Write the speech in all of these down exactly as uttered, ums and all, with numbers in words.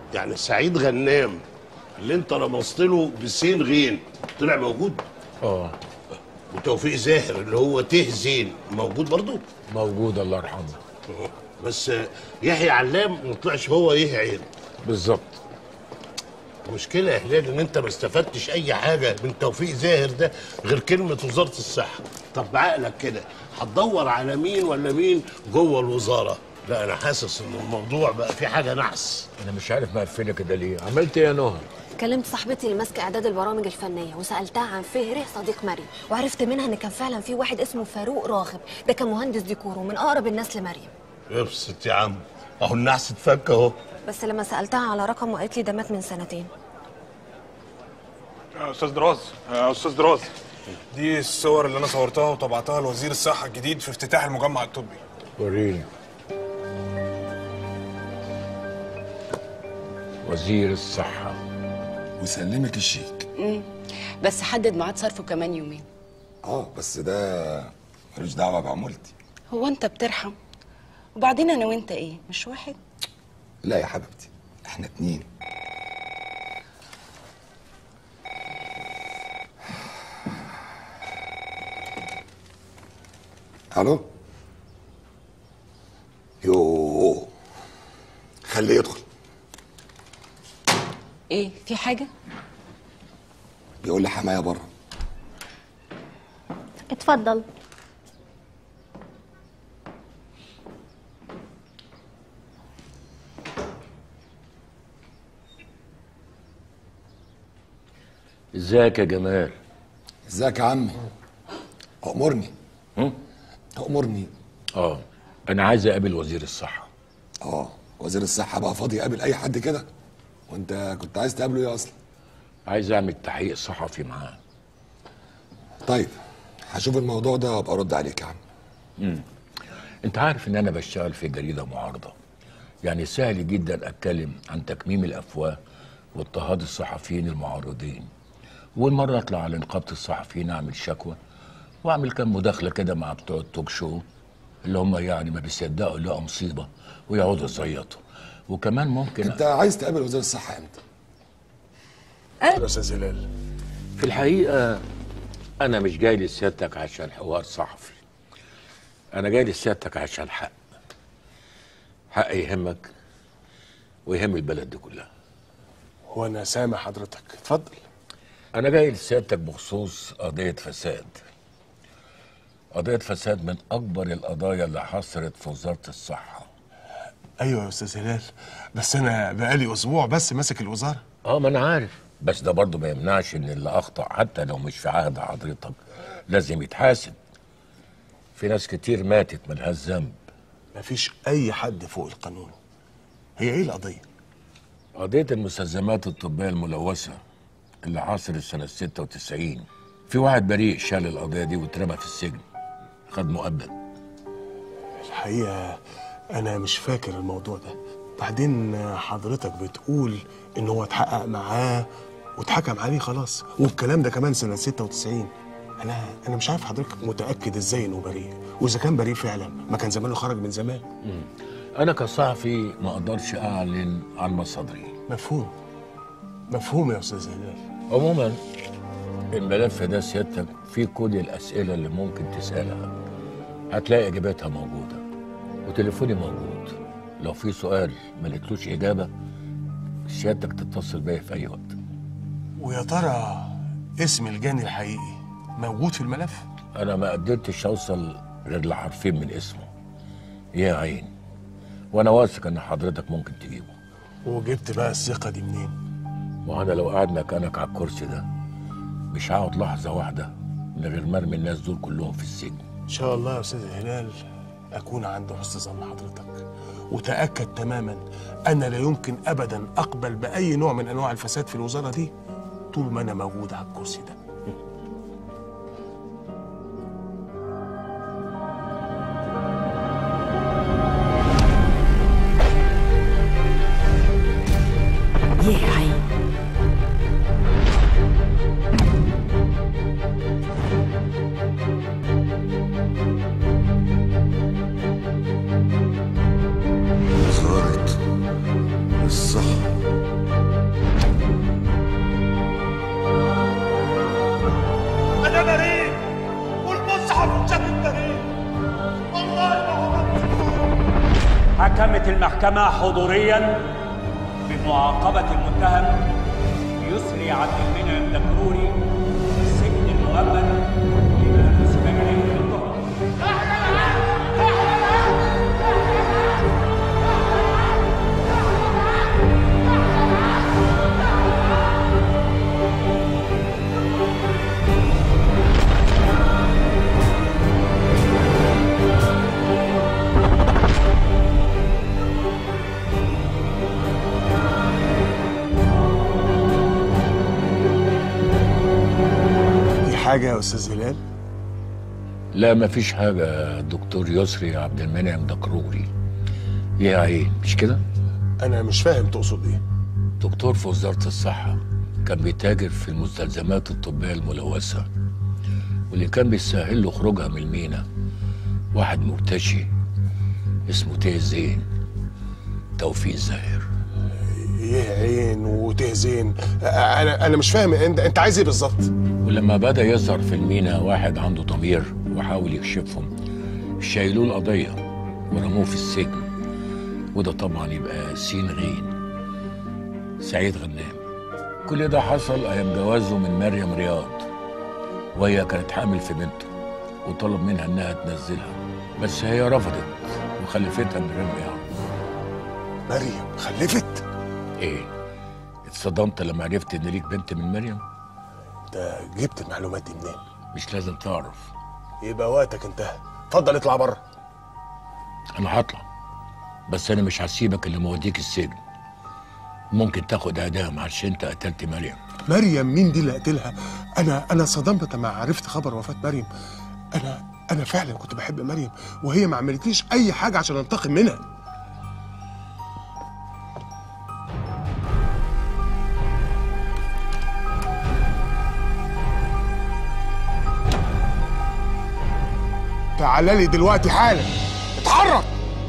يعني سعيد غنام اللي انت رمزت له بسين غين طلع موجود؟ اه. وتوفيق زاهر اللي هو ته زين موجود برضه؟ موجود الله يرحمه. بس يحيى علام ما طلعش هو يحيى عين. بالظبط. المشكله يا هلال ان انت ما استفدتش اي حاجه من توفيق زاهر ده غير كلمه وزاره الصحه. طب بعقلك كده هتدور على مين ولا مين جوه الوزاره؟ لا انا حاسس ان الموضوع بقى فيه حاجه نحس. انا مش عارف مقفله كده ليه. عملت ايه يا نهى؟ كلمت صاحبتي اللي ماسكه اعداد البرامج الفنيه وسالتها عن فهري صديق مريم، وعرفت منها ان كان فعلا في واحد اسمه فاروق راغب، ده كان مهندس ديكور ومن اقرب الناس لمريم. ابسط يا عم، اهو النحس اتفك اهو. بس لما سالتها على رقمه قالت لي ده مات من سنتين. يا استاذ دراز، يا استاذ دراز، دي الصور اللي انا صورتها وطبعتها لوزير الصحه الجديد في افتتاح المجمع الطبي. وريني. وزير الصحه وسلمك الشيك. امم بس حدد ميعاد صرفه كمان يومين. اه بس ده ملوش دعوه بعمولتي. هو انت بترحم؟ وبعدين انا وانت ايه، مش واحد؟ لا يا حبيبتي، احنا اتنين. الو. يوه، خليه يدخل. ايه، في حاجه؟ بيقول لي حمايه بره. اتفضل. ازيك يا جمال؟ ازيك يا عمي؟ أأمرني. هم؟ تأمرني. اه انا عايز اقابل وزير الصحه. اه وزير الصحه بقى فاضي يقابل اي حد كده؟ وانت كنت عايز تقابله ايه اصلا؟ عايز اعمل تحقيق صحفي معاه. طيب هشوف الموضوع ده وابقى ارد عليك يا عم. امم انت عارف ان انا بشتغل في جريده معارضه، يعني سهل جدا اتكلم عن تكميم الافواه واضطهاد الصحفيين المعارضين، والمره اطلع على نقابه الصحفيين اعمل شكوى واعمل كام مداخله كده مع بتوع التوك شو اللي هم يعني ما بيصدقوا يلاقوا مصيبه ويقعدوا يزيطوا. وكمان ممكن انت عايز تقابل وزير الصحه امتى؟ يا استاذ هلال، في الحقيقه انا مش جاي لسيادتك عشان حوار صحفي، انا جاي لسيادتك عشان حق حق يهمك ويهم البلد دي كلها. وانا سامع حضرتك، اتفضل. انا جاي لسيادتك بخصوص قضيه فساد. قضيه فساد من اكبر القضايا اللي حصلت في وزاره الصحه. ايوه يا استاذ هلال، بس انا بقالي اسبوع بس ماسك الوزاره. اه ما انا عارف، بس ده برضه ما يمنعش ان اللي اخطا حتى لو مش في عهد حضرتك لازم يتحاسب. في ناس كتير ماتت ملهاش ذنب. مفيش اي حد فوق القانون. هي ايه القضيه؟ قضيه المستلزمات الطبيه الملوثه اللي حصلت سنه ستة وتسعين. في واحد بريء شال القضيه دي واترمى في السجن، خد مؤبد. الحقيقه انا مش فاكر الموضوع ده. بعدين حضرتك بتقول ان هو اتحقق معاه واتحكم عليه خلاص، والكلام ده كمان سنه ستة وتسعين. انا انا مش عارف حضرتك متاكد ازاي انه بريء، واذا كان بريء فعلا ما كان زمانه خرج من زمان. مم. انا كصحفي ما اقدرش اعلن عن مصادري. مفهوم مفهوم يا استاذ هلال. عموما الملف ده سيادتك فيه كل الاسئله اللي ممكن تسالها، هتلاقي اجاباتها موجوده، وتليفوني موجود. لو في سؤال ما لقيتلوش اجابه سيادتك تتصل بيا في اي وقت. ويا ترى اسم الجاني الحقيقي موجود في الملف؟ انا ما قدرتش اوصل غير لحرفين من اسمه، يا عين، وانا واثق ان حضرتك ممكن تجيبه. وجبت بقى الثقه دي منين؟ وانا لو قاعد مكانك على الكرسي ده مش هقعد لحظه واحده من غير ما ارمي الناس دول كلهم في السجن. ان شاء الله يا استاذ هلال اكون عند حسن ظن حضرتك، وتاكد تماما ان لا يمكن ابدا اقبل باي نوع من انواع الفساد في الوزاره دي طول ما انا موجود على الكرسي ده. يا عين. وزارة الصحة المحكمة حضوريا بمعاقبة المتهم يسري عبد المنعم دكروري السجن المؤبد لما نسب إليه بالتهم. حاجة يا أستاذ هلال؟ لا مفيش حاجة. دكتور يسري عبد المنعم دكروري ليها عين، مش كده؟ أنا مش فاهم تقصد إيه؟ دكتور في وزارة الصحة كان بيتاجر في المستلزمات الطبية الملوثة، واللي كان بيسهل له خروجها من المينا واحد مرتشي اسمه تيه زين، توفيق زاهر. ايه عين وتيه زين؟ انا انا مش فاهم انت انت عايز ايه بالظبط؟ ولما بدا يظهر في المينا واحد عنده ضمير وحاول يكشفهم، شايلوه القضيه ورموه في السجن، وده طبعا يبقى سين غين سعيد غنام. كل ده حصل ايام جوازه من مريم رياض، وهي كانت حامل في بنته وطلب منها انها تنزلها، بس هي رفضت وخلفتها من غير ما يعرف. مريم خلفت؟ ايه، اتصدمت لما عرفت ان ليك بنت من مريم؟ انت جبت المعلومات دي منين؟ مش لازم تعرف. يبقى وقتك انتهى، اتفضل اطلع بره. انا هطلع، بس انا مش هسيبك اللي موديك السجن. ممكن تاخد اعدام عشان انت قتلت مريم. مريم مين دي اللي قتلها؟ انا انا صدمت لما عرفت خبر وفاة مريم. انا انا فعلا كنت بحب مريم، وهي ما عملتليش اي حاجه عشان انتقم منها. تعالى لي دلوقتي حالا، اتحرك.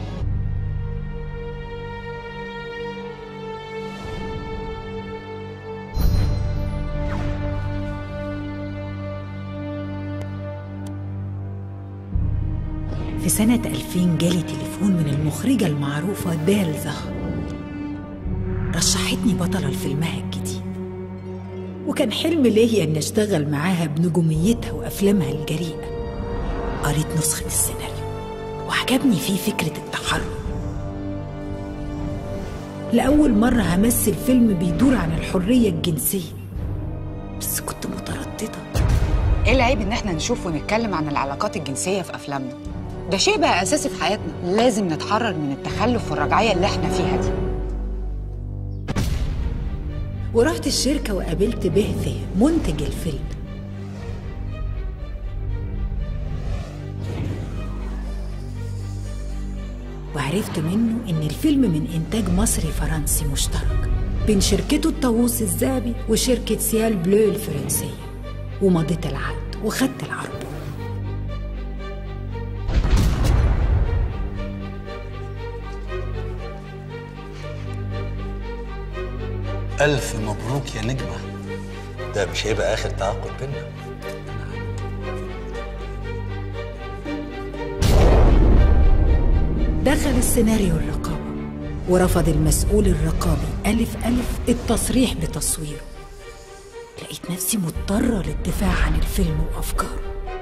في سنة ألفين جالي تليفون من المخرجة المعروفة دال زهر، رشحتني بطلة لفيلمها الجديد، وكان حلم ليا إن أشتغل معاها بنجوميتها وأفلامها الجريئة. قريت نسخة السيناريو وعجبني فيه فكرة التحرر. لأول مرة همثل فيلم بيدور عن الحرية الجنسية، بس كنت مترددة. ايه العيب ان احنا نشوف ونتكلم عن العلاقات الجنسية في أفلامنا؟ ده شيء بقى أساسي في حياتنا، لازم نتحرر من التخلف والرجعية اللي احنا فيها دي. ورحت الشركة وقابلت بهثة منتج الفيلم. وعرفت منه إن الفيلم من إنتاج مصري فرنسي مشترك بين شركته الطاووس الذهبي وشركة سيال بلو الفرنسية، ومضيت العقد وخدت العرض. ألف مبروك يا نجمة، ده مش هيبقى آخر تعاقد بينا. دخل السيناريو الرقابة، ورفض المسؤول الرقابي ألف ألف التصريح بتصويره. لقيت نفسي مضطرة للدفاع عن الفيلم وأفكاره.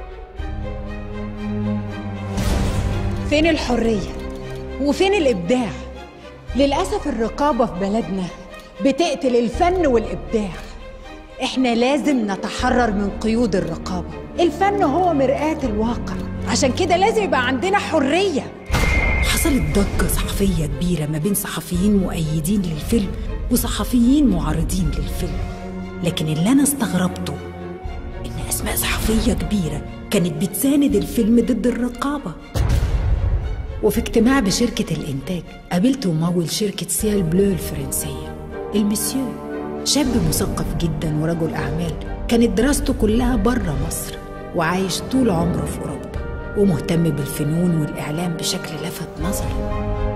فين الحرية؟ وفين الإبداع؟ للأسف الرقابة في بلدنا بتقتل الفن والإبداع. إحنا لازم نتحرر من قيود الرقابة. الفن هو مرآة الواقع، عشان كده لازم يبقى عندنا حرية. حصلت ضجة صحفية كبيرة ما بين صحفيين مؤيدين للفيلم وصحفيين معارضين للفيلم، لكن اللي أنا استغربته إن أسماء صحفية كبيرة كانت بتساند الفيلم ضد الرقابة. وفي اجتماع بشركة الإنتاج قابلت ممول شركة سيال بلو الفرنسية، المسيو، شاب مثقف جدا ورجل أعمال، كانت دراسته كلها بره مصر وعايش طول عمره في أوروبا، ومهتم بالفنون والإعلام بشكل لفت نظري.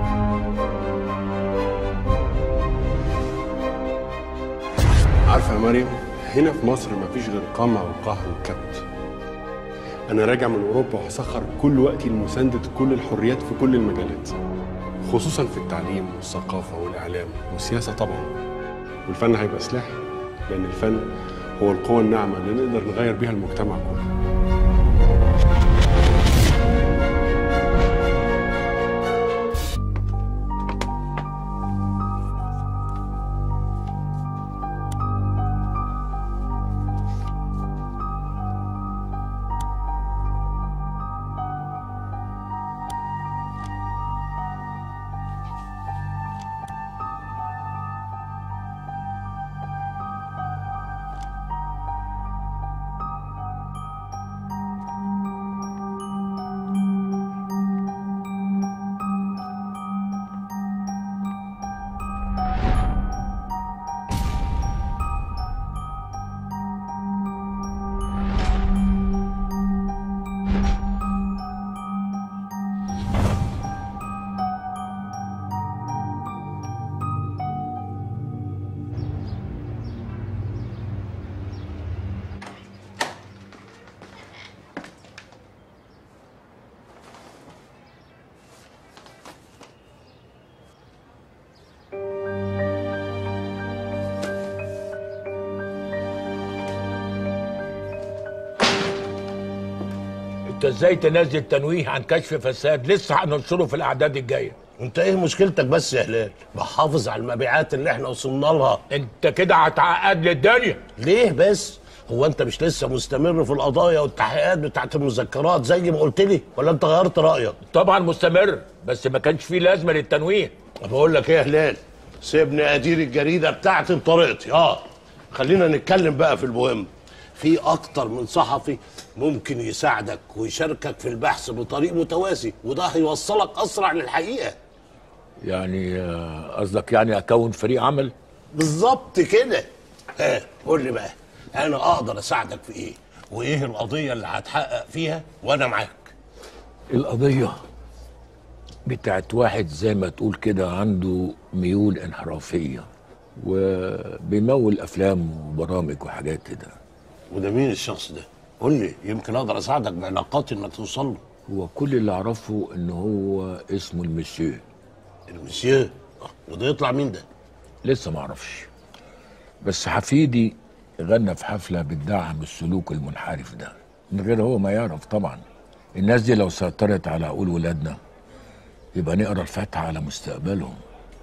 عارفة يا مريم، هنا في مصر مفيش غير قمع وقهر وكبت. أنا راجع من أوروبا وهسخر كل وقتي لمساندة كل الحريات في كل المجالات، خصوصا في التعليم والثقافة والإعلام والسياسة طبعا. والفن هيبقى سلاح، لأن الفن هو القوة الناعمة اللي نقدر نغير بيها المجتمع كله. انت ازاي تنزل تنويه عن كشف فساد لسه هننشره في الاعداد الجايه؟ انت ايه مشكلتك بس يا هلال؟ بحافظ على المبيعات اللي احنا وصلنا لها. انت كده هتعقد لي الدنيا. ليه بس؟ هو انت مش لسه مستمر في القضايا والتحقيقات بتاعت المذكرات زي ما قلت لي، ولا انت غيرت رايك؟ طبعا مستمر، بس ما كانش فيه لازمه للتنويه. بقول لك ايه يا هلال، سيبني ادير الجريده بتاعتي بطريقتي. اه خلينا نتكلم بقى في المهم. في اكتر من صحفي ممكن يساعدك ويشاركك في البحث بطريق متوازي، وده هيوصلك اسرع للحقيقه. يعني قصدك يعني اكون فريق عمل؟ بالظبط كده. ها قول لي بقى، انا اقدر اساعدك في ايه؟ وايه القضيه اللي هتحقق فيها وانا معاك؟ القضيه بتاعت واحد زي ما تقول كده عنده ميول انحرافيه وبيمول افلام وبرامج وحاجات كده. وده مين الشخص ده؟ قول لي يمكن اقدر اساعدك بعلاقاتي انك توصل له. هو كل اللي اعرفه ان هو اسمه المسيو. المسيو؟ وده يطلع مين ده؟ لسه ما اعرفش، بس حفيدي غنى في حفله بتدعم السلوك المنحرف ده من غير هو ما يعرف. طبعا الناس دي لو سيطرت على عقول ولادنا يبقى نقرا الفاتحه على مستقبلهم.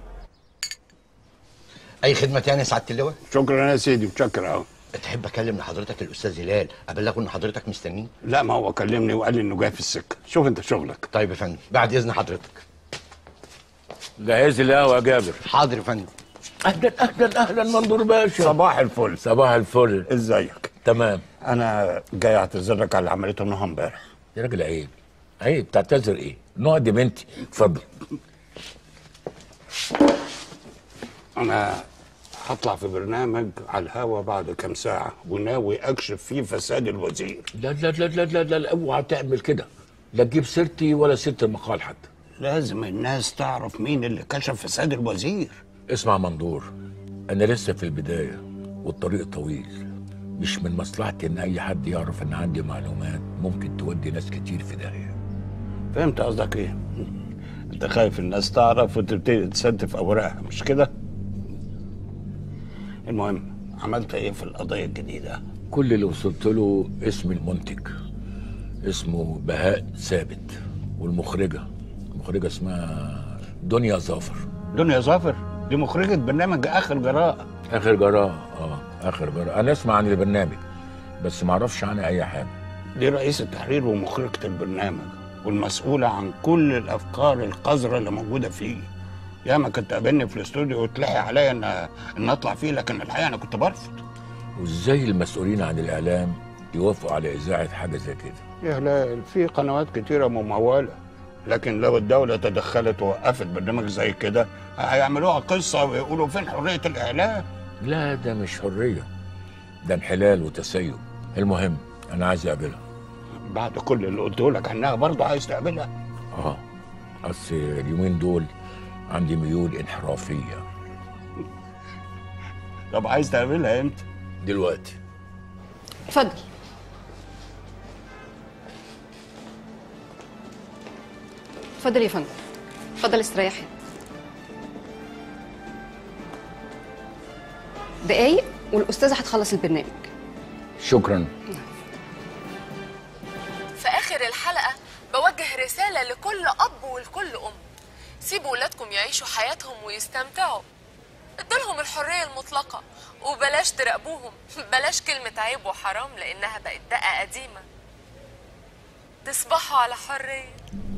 اي خدمه تاني يا سعاده اللواء؟ شكرا يا سيدي، متشكر قوي. تحب اكلم لحضرتك الاستاذ هلال ابلغه ان حضرتك مستنيه؟ لا، ما هو كلمني وقال لي انه جاي في السكه. شوف انت شغلك. طيب يا فندم، بعد اذن حضرتك. جهز لي القهوه يا جابر. حاضر يا فندم. اهلا اهلا اهلا منظور باشا. صباح الفل. صباح الفل. ازيك؟ تمام. انا جاي اعتذر لك على اللي عملته نهى امبارح. يا راجل عيب عيب، تعتذر ايه؟ نهى دي بنتي. اتفضل. انا هطلع في برنامج على الهوا بعد كام ساعه وناوي اكشف فيه فساد الوزير. لا لا لا لا لا, لا, لا اوعى تعمل كده، لا تجيب سيرتي ولا سيره المقال حتى. لازم الناس تعرف مين اللي كشف فساد الوزير. اسمع منظور، انا لسه في البدايه والطريق طويل. مش من مصلحتي ان اي حد يعرف ان عندي معلومات ممكن تودي ناس كتير في داهيه. فهمت قصدك ايه؟ انت خايف الناس تعرف وتبتدي تستف اوراقها، مش كده؟ المهم، عملت ايه في القضيه الجديده؟ كل اللي وصلت له اسم المنتج، اسمه بهاء ثابت، والمخرجه المخرجه اسمها دنيا ظافر. دنيا ظافر دي مخرجه برنامج اخر جراء. اخر جراء اه اخر جراء. انا اسمع عن البرنامج بس ما اعرفش عنها اي حاجه. دي رئيس التحرير ومخرجه البرنامج والمسؤوله عن كل الافكار القذره اللي موجوده فيه. ياما كنت قابلني في الاستوديو وتلحي عليا ان ان اطلع فيه، لكن الحقيقه انا كنت برفض. وازاي المسؤولين عن الاعلام يوافقوا على اذاعه حاجه زي كده؟ يا هلال، في قنوات كتيره مموله، لكن لو الدوله تدخلت ووقفت برنامج زي كده هيعملوها قصه ويقولوا فين حريه الاعلام. لا، ده مش حريه، ده انحلال وتسيب. المهم انا عايز اقابلها. بعد كل اللي قلته لك عنها برضه عايز تقابلها؟ اه اصل اليومين دول عندي ميول انحرافيه. طب عايز تقابلها امتى؟ دلوقتي. اتفضل. اتفضل يا فندم، اتفضل استريحي. دقايق والاستاذه هتخلص البرنامج. شكرا. في آخر الحلقة بوجه رسالة لكل أب ولكل أم: سيبوا ولادكم يعيشوا حياتهم ويستمتعوا، ادولهم الحرية المطلقة وبلاش تراقبوهم، بلاش كلمة عيب وحرام لأنها بقت دقة قديمة. تصبحوا على حرية.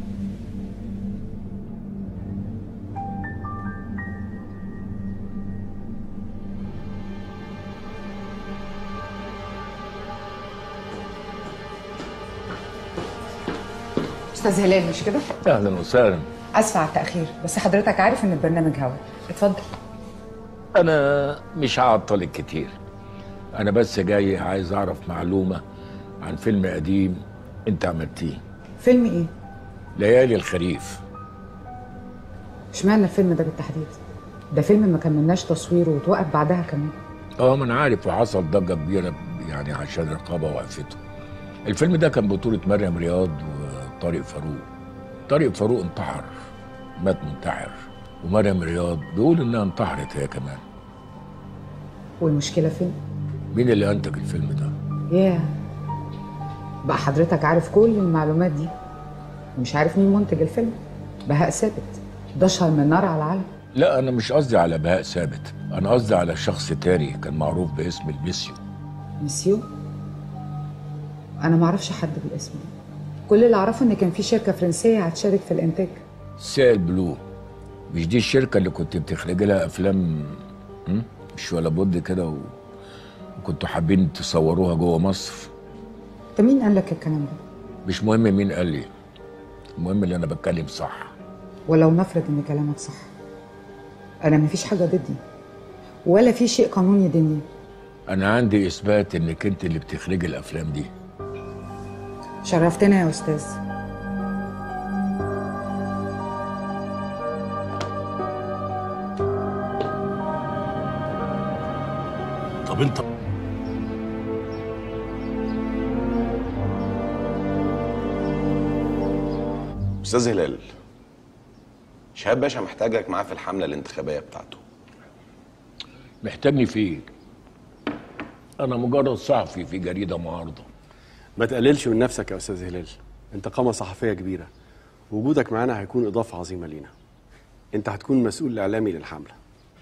استاذ هلال مش كده؟ اهلا وسهلا. اسفه على التاخير، بس حضرتك عارف ان البرنامج هوا. اتفضل. انا مش هعطلك كتير، انا بس جاي عايز اعرف معلومه عن فيلم قديم انت عملتيه. فيلم ايه؟ ليالي الخريف. اشمعنى الفيلم ده بالتحديد؟ ده فيلم ما كملناش تصويره وتوقف بعدها كمان. اه ما انا عارف، وحصل ضجه كبيره يعني عشان الرقابه وقفته. الفيلم ده كان بطوله مريم رياض وطارق فاروق. طارق فاروق انتحر، مات منتحر، ومريم رياض بيقول انها انتحرت هي كمان. والمشكله فين؟ مين اللي انتج الفيلم ده؟ ياه، بقى حضرتك عارف كل المعلومات دي ومش عارف مين منتج الفيلم؟ بهاء ثابت، ده اشهر من نار على العالم. لا انا مش قصدي على بهاء ثابت، انا قصدي على شخص تاني كان معروف باسم الميسيو. ميسيو؟ انا ما اعرفش حد بالاسم ده. كل اللي اعرفه ان كان في شركه فرنسيه هتشارك في الانتاج. سيل بلو، مش دي الشركه اللي كنت بتخرجي لها افلام مش ولا بد كده و... وكنتوا حابين تصوروها جوه مصر؟ انت مين قال لك الكلام ده؟ مش مهم مين قال لي، المهم اللي انا بتكلم صح. ولو نفرض ان كلامك صح، انا مفيش حاجه ضدي ولا في شيء قانوني يديني. انا عندي اثبات انك انت اللي بتخرجي الافلام دي. شرفتنا يا استاذ. طب انت استاذ هلال، شهاب باشا محتاجك معاه في الحمله الانتخابيه بتاعته. محتاجني في ايه؟ انا مجرد صحفي في جريده معارضه. ما تقللش من نفسك يا استاذ هلال، انت قامه صحفيه كبيره، وجودك معانا هيكون اضافه عظيمه لينا. انت هتكون مسؤول اعلامي للحمله.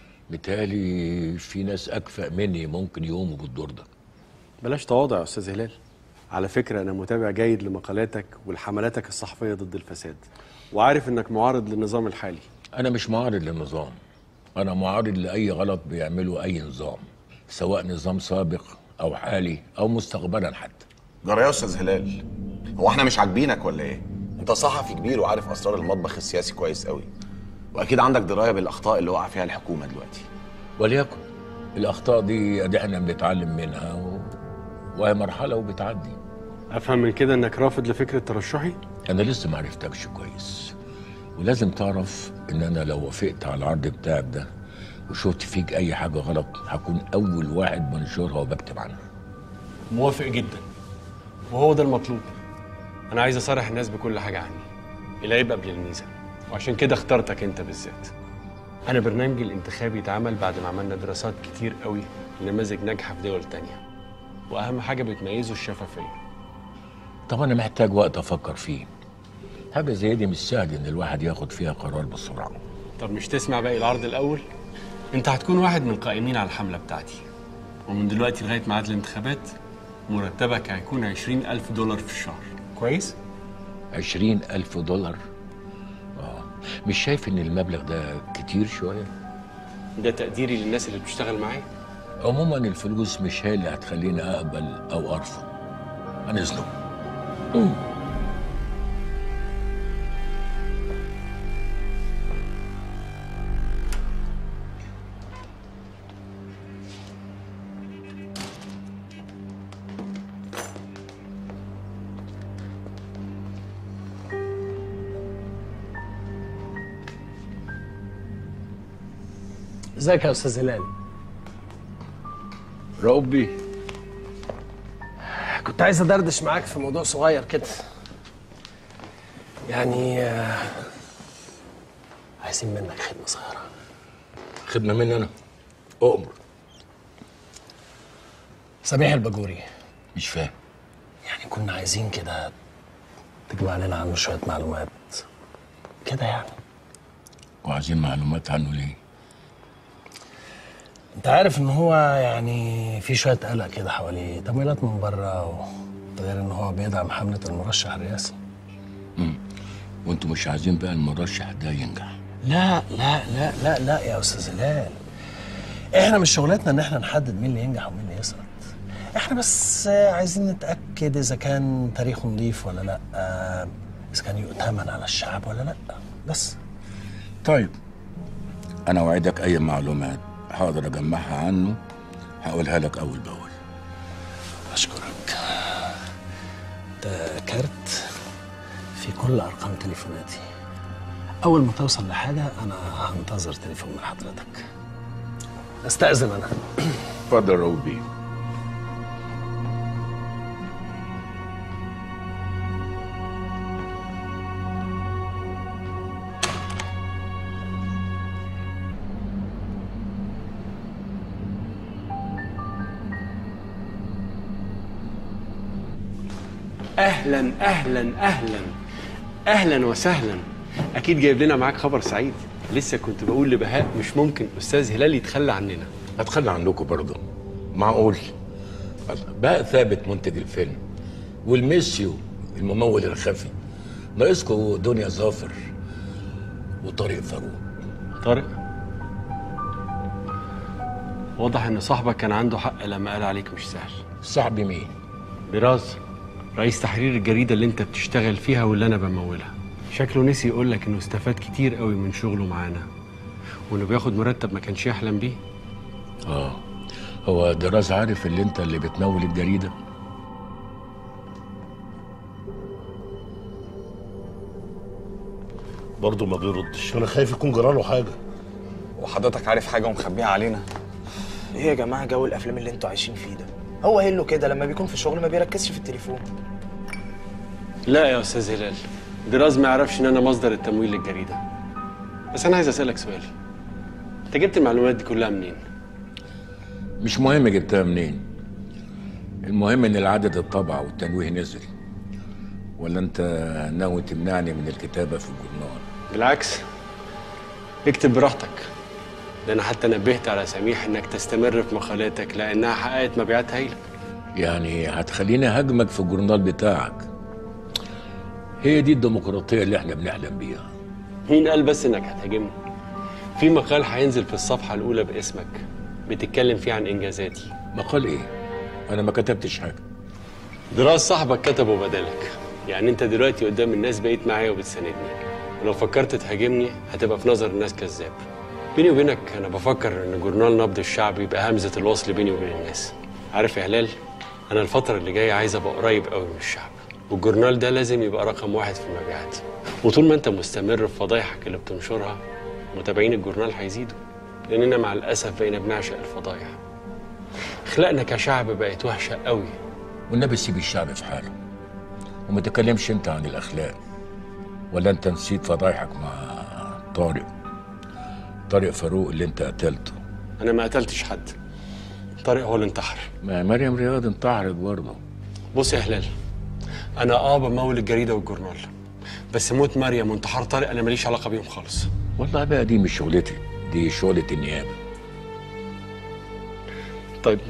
متهيألي في ناس اكفأ مني ممكن يقوموا بالدور ده. بلاش تواضع يا استاذ هلال، على فكره انا متابع جيد لمقالاتك ولحملاتك الصحفيه ضد الفساد، وعارف انك معارض للنظام الحالي. انا مش معارض للنظام، انا معارض لاي غلط بيعمله اي نظام، سواء نظام سابق او حالي او مستقبلا حتى. جرى يا استاذ هلال، هو احنا مش عاجبينك ولا ايه؟ انت صحفي كبير وعارف اسرار المطبخ السياسي كويس قوي، واكيد عندك درايه بالاخطاء اللي وقع فيها الحكومه دلوقتي. وليكن الاخطاء دي ادي احنا بنتعلم منها و... وهي مرحله وبتعدي. افهم من كده انك رافض لفكره ترشحي؟ انا لسه ما عرفتكش كويس، ولازم تعرف ان انا لو وافقت على العرض بتاعك ده وشفت فيك اي حاجه غلط هكون اول واحد بنشرها وبكتب عنها. موافق جدا، وهو ده المطلوب. انا عايز اصارح الناس بكل حاجه عني، العيب قبل الميزه، وعشان كده اخترتك انت بالذات. انا برنامجي الانتخابي اتعمل بعد ما عملنا دراسات كتير قوي لنماذج ناجحه في دول تانية، واهم حاجه بتميزه الشفافيه. طب انا محتاج وقت افكر فيه، حاجه زي دي مش سهل ان الواحد ياخد فيها قرار بسرعه. طب مش تسمع باقي العرض الاول؟ انت هتكون واحد من القائمين على الحمله بتاعتي، ومن دلوقتي لغايه ميعاد الانتخابات مرتبك هيكون عشرين ألف دولار في الشهر. كويس؟ عشرين ألف دولار؟ اه مش شايف ان المبلغ ده كتير شويه؟ ده تقديري للناس اللي بتشتغل معايا. عموما الفلوس مش هي اللي هتخليني اقبل او ارفض، هنظلم. ازيك يا استاذ هلال؟ ربي، كنت عايز ادردش معاك في موضوع صغير كده. يعني آه، عايزين منك خدمه صغيره. خدمه مني انا؟ اؤمر. سميح الباجوري. مش فاهم. يعني كنا عايزين كده تجمع لنا عنه شويه معلومات كده يعني. وعايزين معلومات عنه ليه؟ انت عارف ان هو يعني في شويه قلق كده حواليه، تمويلات من بره و... غير ان هو بيدعم حمله المرشح الرئاسي. امم وانتوا مش عايزين بقى المرشح ده ينجح؟ لا لا لا لا لا يا استاذ هلال، احنا مش شغلتنا ان احنا نحدد مين اللي ينجح ومين اللي يسقط. احنا بس عايزين نتاكد اذا كان تاريخه نظيف ولا لا، اذا كان يؤتمن على الشعب ولا لا بس. طيب انا اوعدك اي معلومات هقدر اجمعها عنه هقولها لك اول باول. اشكرك. ده كارت في كل ارقام تليفوناتي، اول ما توصل لحاجه انا هنتظر تليفون من حضرتك. استاذن انا. اتفضل روبي. اهلا اهلا اهلا اهلا وسهلا. اكيد جايب لنا معاك خبر سعيد. لسه كنت بقول لبهاء مش ممكن استاذ هلال يتخلى عننا. هتخلى عنكم برضه؟ معقول؟ بقى ثابت منتج الفيلم والميسيو الممول الخفي، ناقصكم دنيا ظافر وطارق فاروق. طارق؟ واضح ان صاحبك كان عنده حق لما قال عليك مش سهل. صاحبي مين؟ براز، رئيس تحرير الجريده اللي انت بتشتغل فيها واللي انا بمولها. شكله نسي يقول لك انه استفاد كتير قوي من شغله معانا، وانه بياخد مرتب ما كانش يحلم بيه. اه هو دراز عارف اللي انت اللي بتمول الجريده؟ برضه ما بيردش، انا خايف يكون جراله حاجه. وحضرتك عارف حاجه ومخبيها علينا؟ ايه يا جماعه جو الافلام اللي انتوا عايشين فيه ده؟ هو هيلو كده لما بيكون في الشغل ما بيركزش في التليفون. لا يا استاذ هلال، دراز ما يعرفش ان انا مصدر التمويل للجريده. بس انا عايز اسالك سؤال، انت جبت المعلومات دي كلها منين؟ مش مهم جبتها منين، المهم ان العدد الطبع والتنويه نزل. ولا انت ناوي تمنعني من الكتابه في الجورنال؟ بالعكس، اكتب براحتك. ده انا حتى نبهت على سميح انك تستمر في مقالاتك لانها حققت مبيعات هايله. يعني هتخليني هاجمك في الجورنال بتاعك؟ هي دي الديمقراطيه اللي احنا بنحلم بيها. مين قال بس انك هتهاجمني؟ في مقال هينزل في الصفحه الاولى باسمك بتتكلم فيه عن انجازاتي. مقال ايه؟ انا ما كتبتش حاجه. دراز صاحبك كتبه بدالك. يعني انت دلوقتي قدام الناس بقيت معايا وبتساندني، ولو فكرت تهاجمني هتبقى في نظر الناس كذاب. بيني وبينك انا بفكر ان جورنال نبض الشعب يبقى همزه الوصل بيني وبين الناس. عارف يا هلال، انا الفتره اللي جايه عايز ابقى قريب قوي من الشعب، والجورنال ده لازم يبقى رقم واحد في المبيعات. وطول ما انت مستمر في فضايحك اللي بتنشرها متابعين الجورنال هيزيدوا، لاننا مع الاسف بقينا بنعشق الفضايح. اخلاقنا كشعب بقت وحشه قوي. والنبي سيب الشعب في حاله وما تكلمش انت عن الاخلاق. ولا انت نسيت فضايحك مع طارق طارق فاروق اللي انت قتلته؟ انا ما قتلتش حد، طارق هو اللي انتحر. ما مريم رياض انتحرت برضه. بص يا هلال، انا اه بمول الجريده والجورنال، بس موت مريم وانتحار طارق انا ماليش علاقه بيهم خالص. والله بقى دي مش شغلتي، دي شغله النيابه. طيب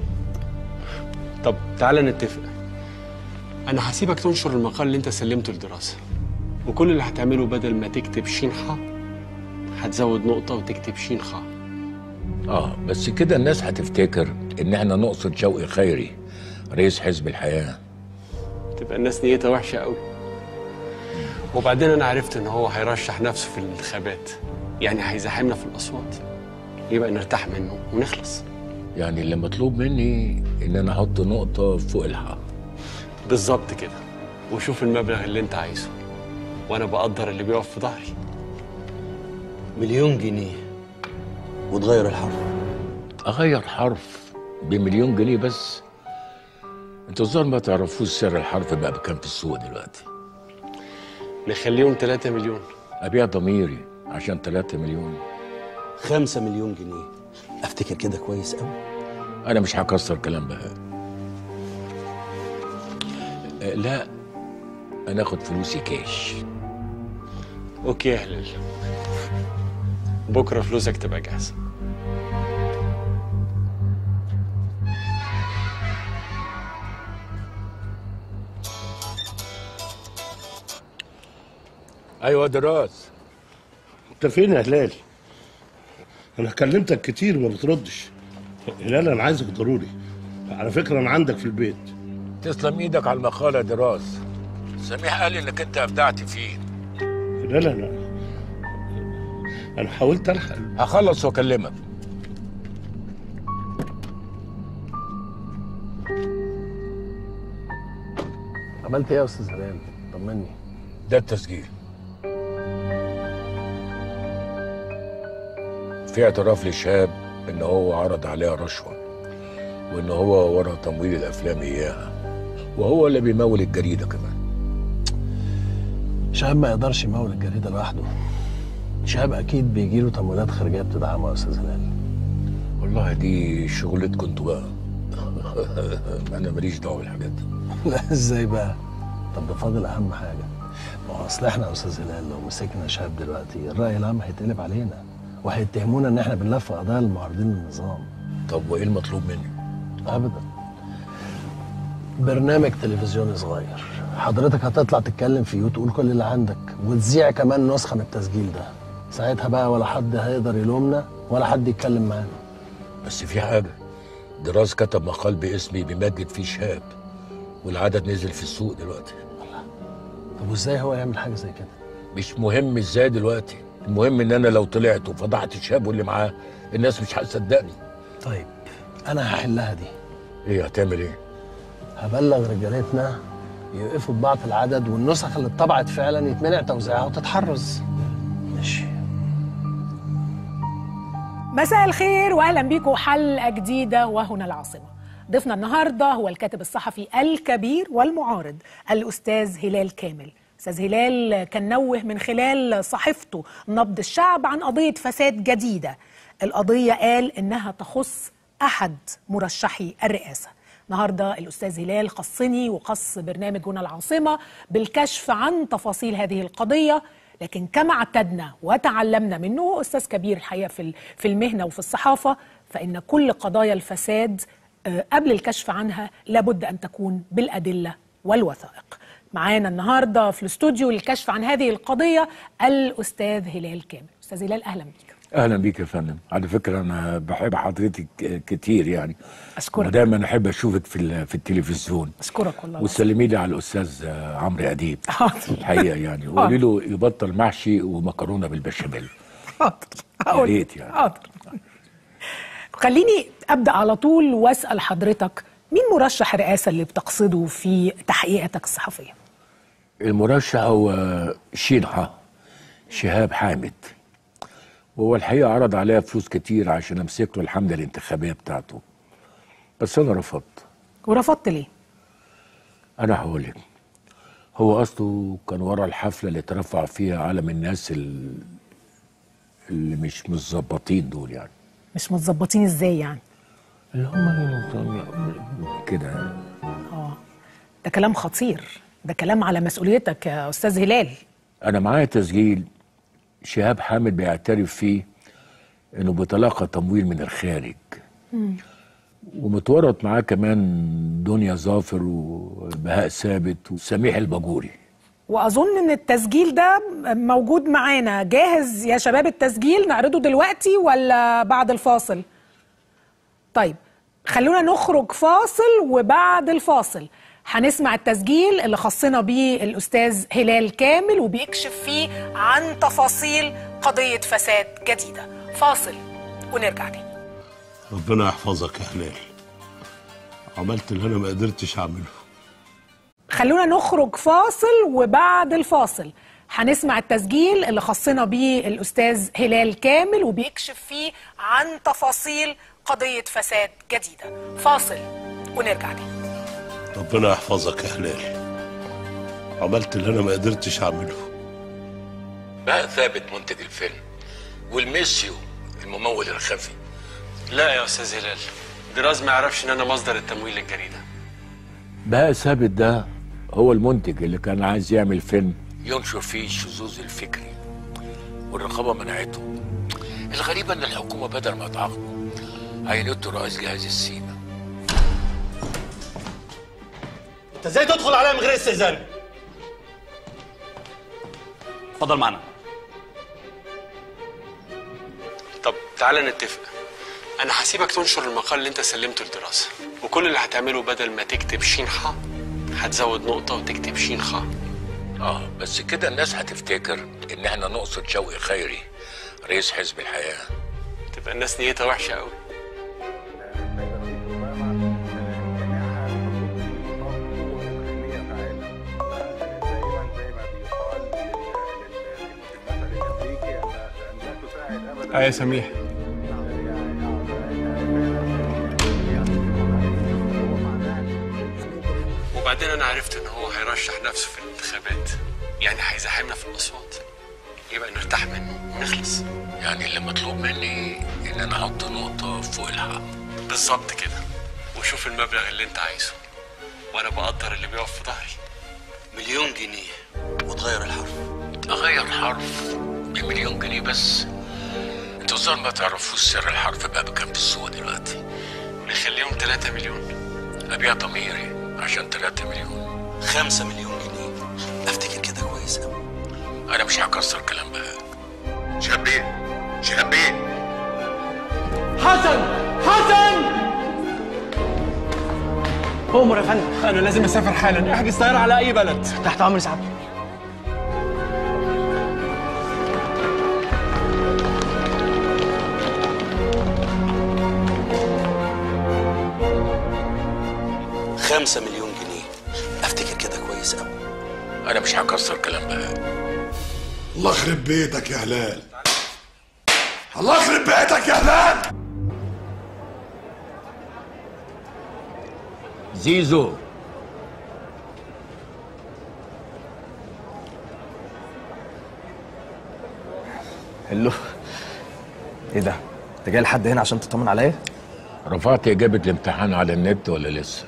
طب تعالى نتفق، انا هسيبك تنشر المقال اللي انت سلمته للدراسه، وكل اللي هتعمله بدل ما تكتب شين خ هتزود نقطه وتكتب شين خ. اه بس كده الناس هتفتكر ان احنا نقصد شوقي خيري رئيس حزب الحياه. تبقى الناس نيتها وحشه قوي. وبعدين انا عرفت ان هو هيرشح نفسه في الانتخابات، يعني هيزاحمنا في الاصوات، يبقى نرتاح منه ونخلص. يعني اللي مطلوب مني ان انا احط نقطه فوق الحق. بالظبط كده، وشوف المبلغ اللي انت عايزه وانا بقدر اللي بيقف في ظهري. مليون جنيه وتغير الحرف؟ اغير حرف بمليون جنيه بس؟ انتوا الظاهر ما تعرفوش سعر الحرف بقى بكام في السوق دلوقتي. نخليهم ثلاثة مليون. ابيع ضميري عشان ثلاثة مليون؟ خمسة مليون جنيه افتكر كده كويس قوي. انا مش هكسر كلام بهاء. أه لا، انا اخد فلوسي كاش. اوكي يا هلال، بكره فلوسك تبقى جاهزه. ايوه دراس. انت فين يا هلال؟ انا كلمتك كتير ما بتردش. هلال انا عايزك ضروري، على فكره انا عندك في البيت. تسلم ايدك على المقاله يا دراس. سميح قال انك انت ابدعت فيه. هلال انا انا حاولت الحق. هخلص واكلمك. عملت ايه يا استاذ هلال؟ طمني. ده التسجيل. في اعتراف لشهاب ان هو عرض عليها رشوه، وان هو ورا تمويل الافلام اياها، وهو اللي بيمول الجريده كمان. شهاب ما يقدرش يمول الجريده لوحده. شهاب اكيد بيجي له تمويلات خارجيه بتدعمه يا استاذ هلال. والله دي شغلتكم انتوا بقى. انا ماليش دعوه بالحاجات دي. لا ازاي بقى؟ طب ده فاضل اهم حاجه. ما هو اصل احنا يا استاذ هلال لو مسكنا شهاب دلوقتي الراي العام هيتقلب علينا، وهيتهمونا ان احنا بنلف قضايا المعارضين للنظام. طب وايه المطلوب مني؟ ابدا. برنامج تلفزيوني صغير، حضرتك هتطلع تتكلم فيه وتقول كل اللي عندك، وتذيع كمان نسخه من التسجيل ده. ساعتها بقى ولا حد هيقدر يلومنا ولا حد يتكلم معانا. بس في حاجه، دراس كتب مقال باسمي بيمجد فيه شهاب، والعدد نزل في السوق دلوقتي. طب وازاي هو يعمل حاجه زي كده؟ مش مهم ازاي دلوقتي، المهم ان انا لو طلعت وفضحت شهاب واللي معاه الناس مش هتصدقني. طيب انا هحلها دي. ايه هتعمل ايه؟ هبلغ رجالتنا يوقفوا طباعة العدد، والنسخ اللي اتطبعت فعلا يتمنع توزيعها وتتحرز. ماشي. مساء الخير واهلا بيكم حلقه جديده وهنا العاصمه. ضيفنا النهارده هو الكاتب الصحفي الكبير والمعارض الاستاذ هلال كامل. استاذ هلال كان نوه من خلال صحيفته نبض الشعب عن قضيه فساد جديده. القضيه قال انها تخص احد مرشحي الرئاسه. النهارده الاستاذ هلال خصني وخص برنامج هنا العاصمه بالكشف عن تفاصيل هذه القضيه، لكن كما اعتدنا وتعلمنا منه استاذ كبير الحقيقه في في المهنه وفي الصحافه، فان كل قضايا الفساد قبل الكشف عنها لابد ان تكون بالادله والوثائق. معانا النهارده في الاستوديو للكشف عن هذه القضيه الاستاذ هلال كامل. استاذ هلال اهلا بيك. اهلا بيك يا فندم. على فكره انا بحب حضرتك كتير يعني. اشكرك. ودايما احب اشوفك في في التلفزيون. اشكرك والله. وسلمي لي على الاستاذ عمرو اديب. الحقيقه يعني وقولي له يبطل محشي ومكرونه بالبشاميل. حاضر. يا ريت يعني. حاضر. خليني ابدا على طول واسال حضرتك، مين مرشح الرئاسه اللي بتقصده في تحقيقاتك الصحفيه؟ المرشح هو شينحة شهاب حامد، وهو الحقيقه عرض عليا فلوس كتير عشان امسك له الحمله الانتخابيه بتاعته، بس انا رفضت. ورفضت ليه؟ انا هقول لك. هو اصله كان ورا الحفله اللي ترفع فيها علم الناس اللي مش متظبطين دول يعني. مش متظبطين ازاي يعني؟ اللي هم كده. اه ده كلام خطير، ده كلام على مسؤوليتك يا استاذ هلال. انا معايا تسجيل شهاب حامد بيعترف فيه انه بيتلقى تمويل من الخارج. مم. ومتورط معاه كمان دنيا ظافر وبهاء ثابت وسميح الباجوري. واظن ان التسجيل ده موجود معانا جاهز يا شباب. التسجيل نعرضه دلوقتي ولا بعد الفاصل؟ طيب خلونا نخرج فاصل، وبعد الفاصل هنسمع التسجيل اللي خصنا بيه الأستاذ هلال كامل وبيكشف فيه عن تفاصيل قضية فساد جديدة. فاصل ونرجع تاني. ربنا يحفظك يا هلال، عملت اللي أنا ما قدرتش أعمله. خلونا نخرج فاصل، وبعد الفاصل هنسمع التسجيل اللي خصنا بيه الأستاذ هلال كامل وبيكشف فيه عن تفاصيل قضية فساد جديدة. فاصل ونرجع تاني. ربنا يحفظك يا هلال، عملت اللي انا ما قدرتش اعمله. بهاء ثابت منتج الفيلم، والميسيو الممول الخفي. لا يا استاذ هلال، دراز ما يعرفش ان انا مصدر التمويل للجريده. بهاء ثابت ده هو المنتج اللي كان عايز يعمل فيلم ينشر فيه الشذوذ الفكري والرقابه منعته. الغريبه ان الحكومه بدل ما تعاقبه عينته رئيس جهاز السيما. انت ازاي تدخل عليا من غير استئذان؟ اتفضل معانا. طب تعالى نتفق، انا هسيبك تنشر المقال اللي انت سلمته للدراسه، وكل اللي هتعمله بدل ما تكتب شين ح هتزود نقطه وتكتب شين خ. اه بس كده الناس هتفتكر ان احنا نقصد شوقي خيري رئيس حزب الحياه. تبقى الناس نيتها وحشه قوي. اه يا سميح. وبعدين انا عرفت ان هو هيرشح نفسه في الانتخابات، يعني هيزاحمنا في الاصوات، يبقى نرتاح منه ونخلص. يعني اللي مطلوب مني ان انا احط نقطه فوق الحق. بالظبط كده، وشوف المبلغ اللي انت عايزه وانا بقدر اللي بيقف في ظهري. مليون جنيه وتغير الحرف. اغير حرف بمليون جنيه بس؟ انتوا الظاهر ما تعرفوش سر الحرف بقى بكام في السوق دلوقتي. نخليهم تلاتة مليون. ابيع ضميري عشان تلاتة مليون. خمسة مليون جنيه افتكر كده كويس قوي. انا مش هكسر كلام بقى. شهاب بيه، شهاب بيه. حسن حسن أمر يا فندم. انا لازم اسافر حالا، احجز طياره على اي بلد. تحت امر سعادتك. خمسة مليون جنيه افتكر كده كويس قوي. انا مش هكسر كلام بقى. الله يخرب بيتك يا هلال، الله يخرب بيتك يا هلال. زيزو هلو. ايه ده؟ انت جاي لحد هنا عشان تطمن عليا؟ رفعت اجابه الامتحان على النت ولا لسه؟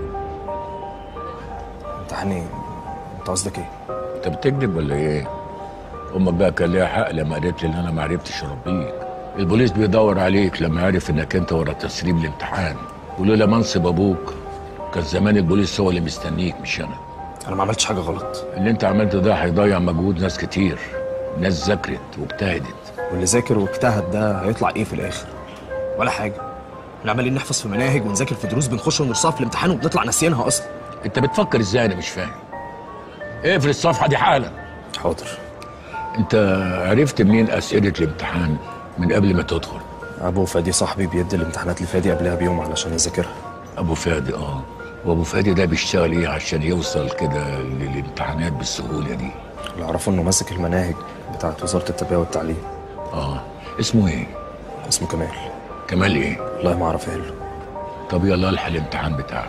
امتحان ايه؟ انت قصدك ايه؟ انت بتكذب ولا ايه؟ امك بقى كان ليها حق لما قالت لي ان انا ما عرفتش اربيك. البوليس بيدور عليك لما عرف انك انت ورا تسريب الامتحان، ولولا منصب ابوك كان زمان البوليس هو اللي مستنيك مش انا. انا ما عملتش حاجه غلط. اللي انت عملته ده هيضيع مجهود ناس كتير، ناس ذاكرت واجتهدت. واللي ذاكر واجتهد ده هيطلع ايه في الاخر؟ ولا حاجه. احنا عمالين نحفظ في مناهج ونذاكر في دروس بنخش ونرصها في الامتحان وبنطلع ناسيينها اصلا. انت بتفكر ازاي؟ انا مش فاهم. اقفل الصفحه دي حالا. حاضر. انت عرفت منين اسئله الامتحان من قبل ما تدخل؟ ابو فادي صاحبي بيدي الامتحانات لفادي قبلها بيوم علشان يذاكرها. ابو فادي؟ اه. وابو فادي ده بيشتغل ايه عشان يوصل كده للامتحانات بالسهوله دي؟ اللي اعرفه انه ماسك المناهج بتاعت وزاره التربيه والتعليم. اه. اسمه ايه؟ اسمه كمال. كمال ايه؟ والله ما اعرف ايه له. طب يلا الحق الامتحان بتاعك.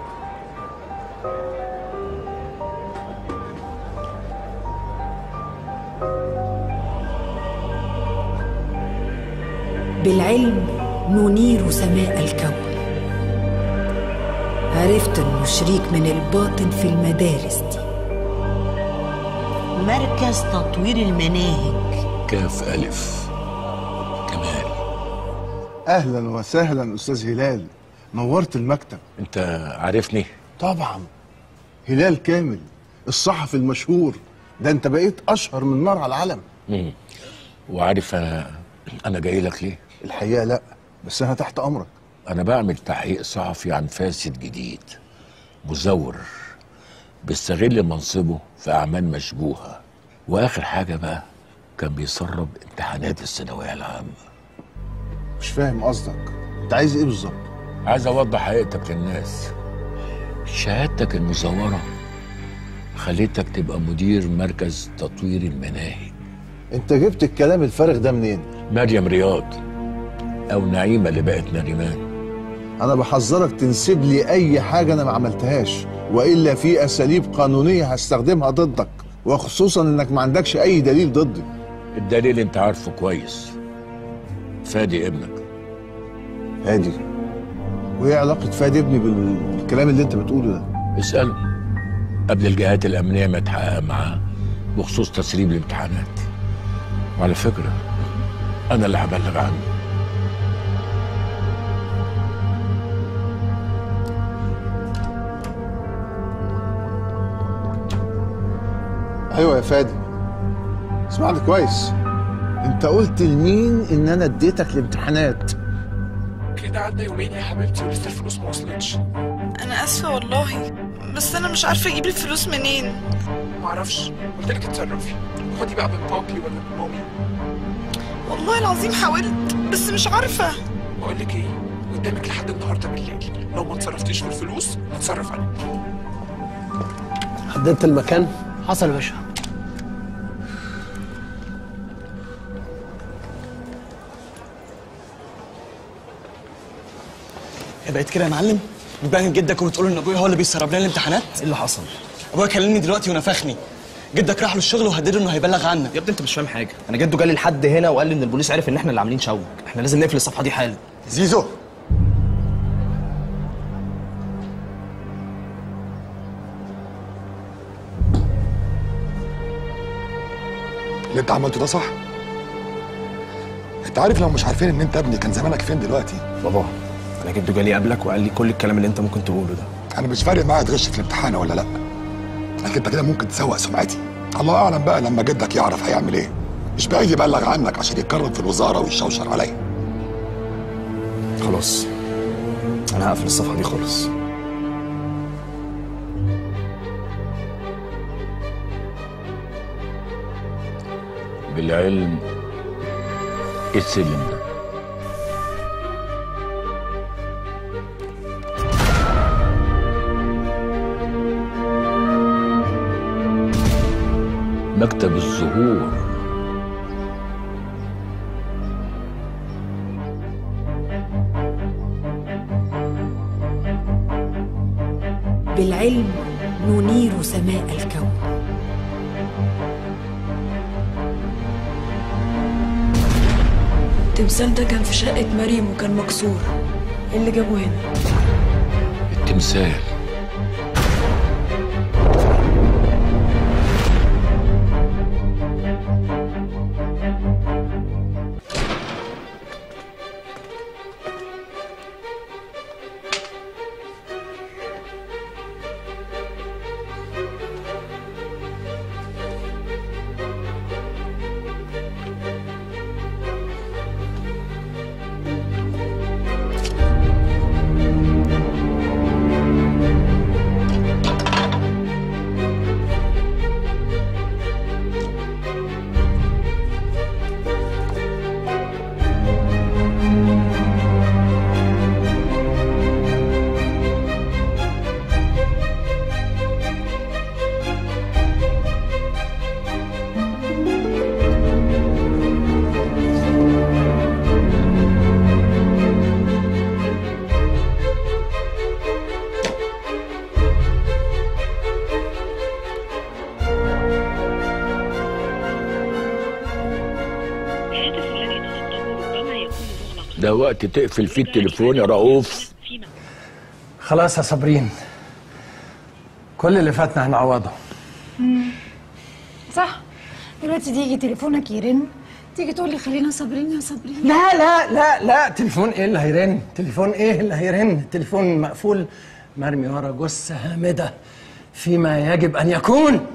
بالعلم ننير سماء الكون. عرفت انه شريك من الباطن في المدارس دي. مركز تطوير المناهج. كاف ألف. كمال. اهلا وسهلا استاذ هلال، نورت المكتب. انت عارفني؟ طبعا. هلال كامل الصحفي المشهور ده، انت بقيت اشهر من نار على العلم. امم وعارف انا انا جاي لك ليه؟ الحقيقه لا، بس انا تحت امرك. انا بعمل تحقيق صحفي عن فاسد جديد، مزور بيستغل منصبه في اعمال مشبوهه، واخر حاجه بقى كان بيسرب امتحانات الثانويه العامه. مش فاهم قصدك، انت عايز ايه بالظبط؟ عايز اوضح حقيقتك للناس. شهادتك المزوره خليتك تبقى مدير مركز تطوير المناهج. انت جبت الكلام الفارغ ده منين؟ مريم رياض او نعيمه اللي بقت نريمان. انا بحذرك تنسب لي اي حاجه انا ما عملتهاش، والا في اساليب قانونيه هستخدمها ضدك، وخصوصا انك ما عندكش اي دليل ضدي. الدليل انت عارفه كويس، فادي ابنك. فادي؟ وايه علاقه فادي ابني بالكلام اللي انت بتقوله ده؟ اساله. قبل الجهات الامنيه ما تحقق معاه بخصوص تسريب الامتحانات. وعلى فكره انا اللي هبلغ عنه. ايوه يا فادي، اسمعني كويس. انت قلت لمين ان انا اديتك الامتحانات؟ كده عدى يومين يا حبيبتي ولسه الفلوس ما وصلتش. انا اسفه والله، بس انا مش عارفه اجيب الفلوس منين. معرفش، قلت لك اتصرفي، خدي بقى من بابي ولا من مامي. والله العظيم حاولت بس مش عارفه. بقول لك ايه، قدامك لحد النهارده بالليل، لو ما اتصرفتيش في الفلوس هتصرف عليك. حددت المكان؟ حصل يا باشا. بقيت كده يا معلم؟ بتبان جدك وبتقول ان ابويا هو اللي بيسرب لنا الامتحانات؟ ايه اللي حصل؟ ابويا كلمني دلوقتي ونفخني. جدك راح له الشغل وهدده انه هيبلغ عنا. يا ابني انت مش فاهم حاجه، انا جده جالي لحد هنا وقال لي ان البوليس عرف ان احنا اللي عاملين شوك، احنا لازم نقفل الصفحه دي حالا. زيزو اللي انت عملته ده صح؟ انت عارف لو مش عارفين ان انت ابني كان زمانك فين دلوقتي؟ بابا انا جده جالي قبلك وقال لي كل الكلام اللي انت ممكن تقوله ده. انا مش فارق معايا تغش في الامتحان ولا لا، لكن انت كده ممكن تسوق سمعتي. الله اعلم بقى لما جدك يعرف هيعمل ايه. مش بعيد يبلغ عنك عشان يتكرم في الوزاره ويشوشر عليا. خلاص انا هقفل الصفحه دي خالص. بالعلم ايه السلم ده؟ مكتب الزهور. بالعلم ننير سماء الكون. التمثال ده كان في شقة مريم وكان مكسور. ايه اللي جابه هنا؟ التمثال ده وقت تقفل فيه التليفون يا رؤوف. خلاص يا صابرين، كل اللي فاتنا هنعوضه. صح. دلوقتي تيجي تليفونك يرن تيجي تقول لي خلينا صابرين يا صابرين. لا لا لا لا، تليفون ايه اللي هيرن؟ تليفون ايه اللي هيرن؟ التليفون مقفول مرمي ورا جثة هامدة فيما يجب ان يكون.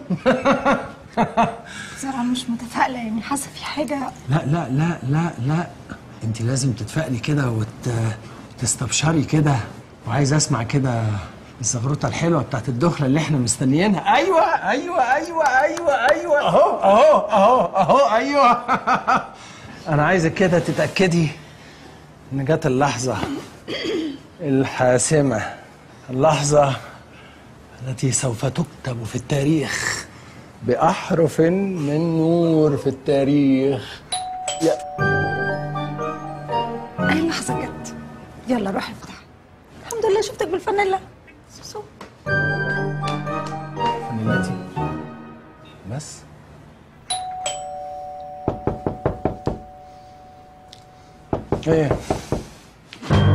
بصراحة مش متفائلة، يعني حاسة في حاجة. لا لا لا لا لا، انت لازم تتفائلي كده وتستبشري كده، وعايز اسمع كده الزغروطه الحلوه بتاعت الدخله اللي احنا مستنيينها. ايوه ايوه ايوه ايوه ايوه اهو اهو اهو اهو ايوه. انا عايزك كده تتاكدي ان جت اللحظه الحاسمه، اللحظه التي سوف تكتب في التاريخ باحرف من نور في التاريخ. يا ايه اللحظة جت؟ يلا روح افتح. الحمد لله شفتك بالفانيلا. سوسو. فانيلاتي بس. ايه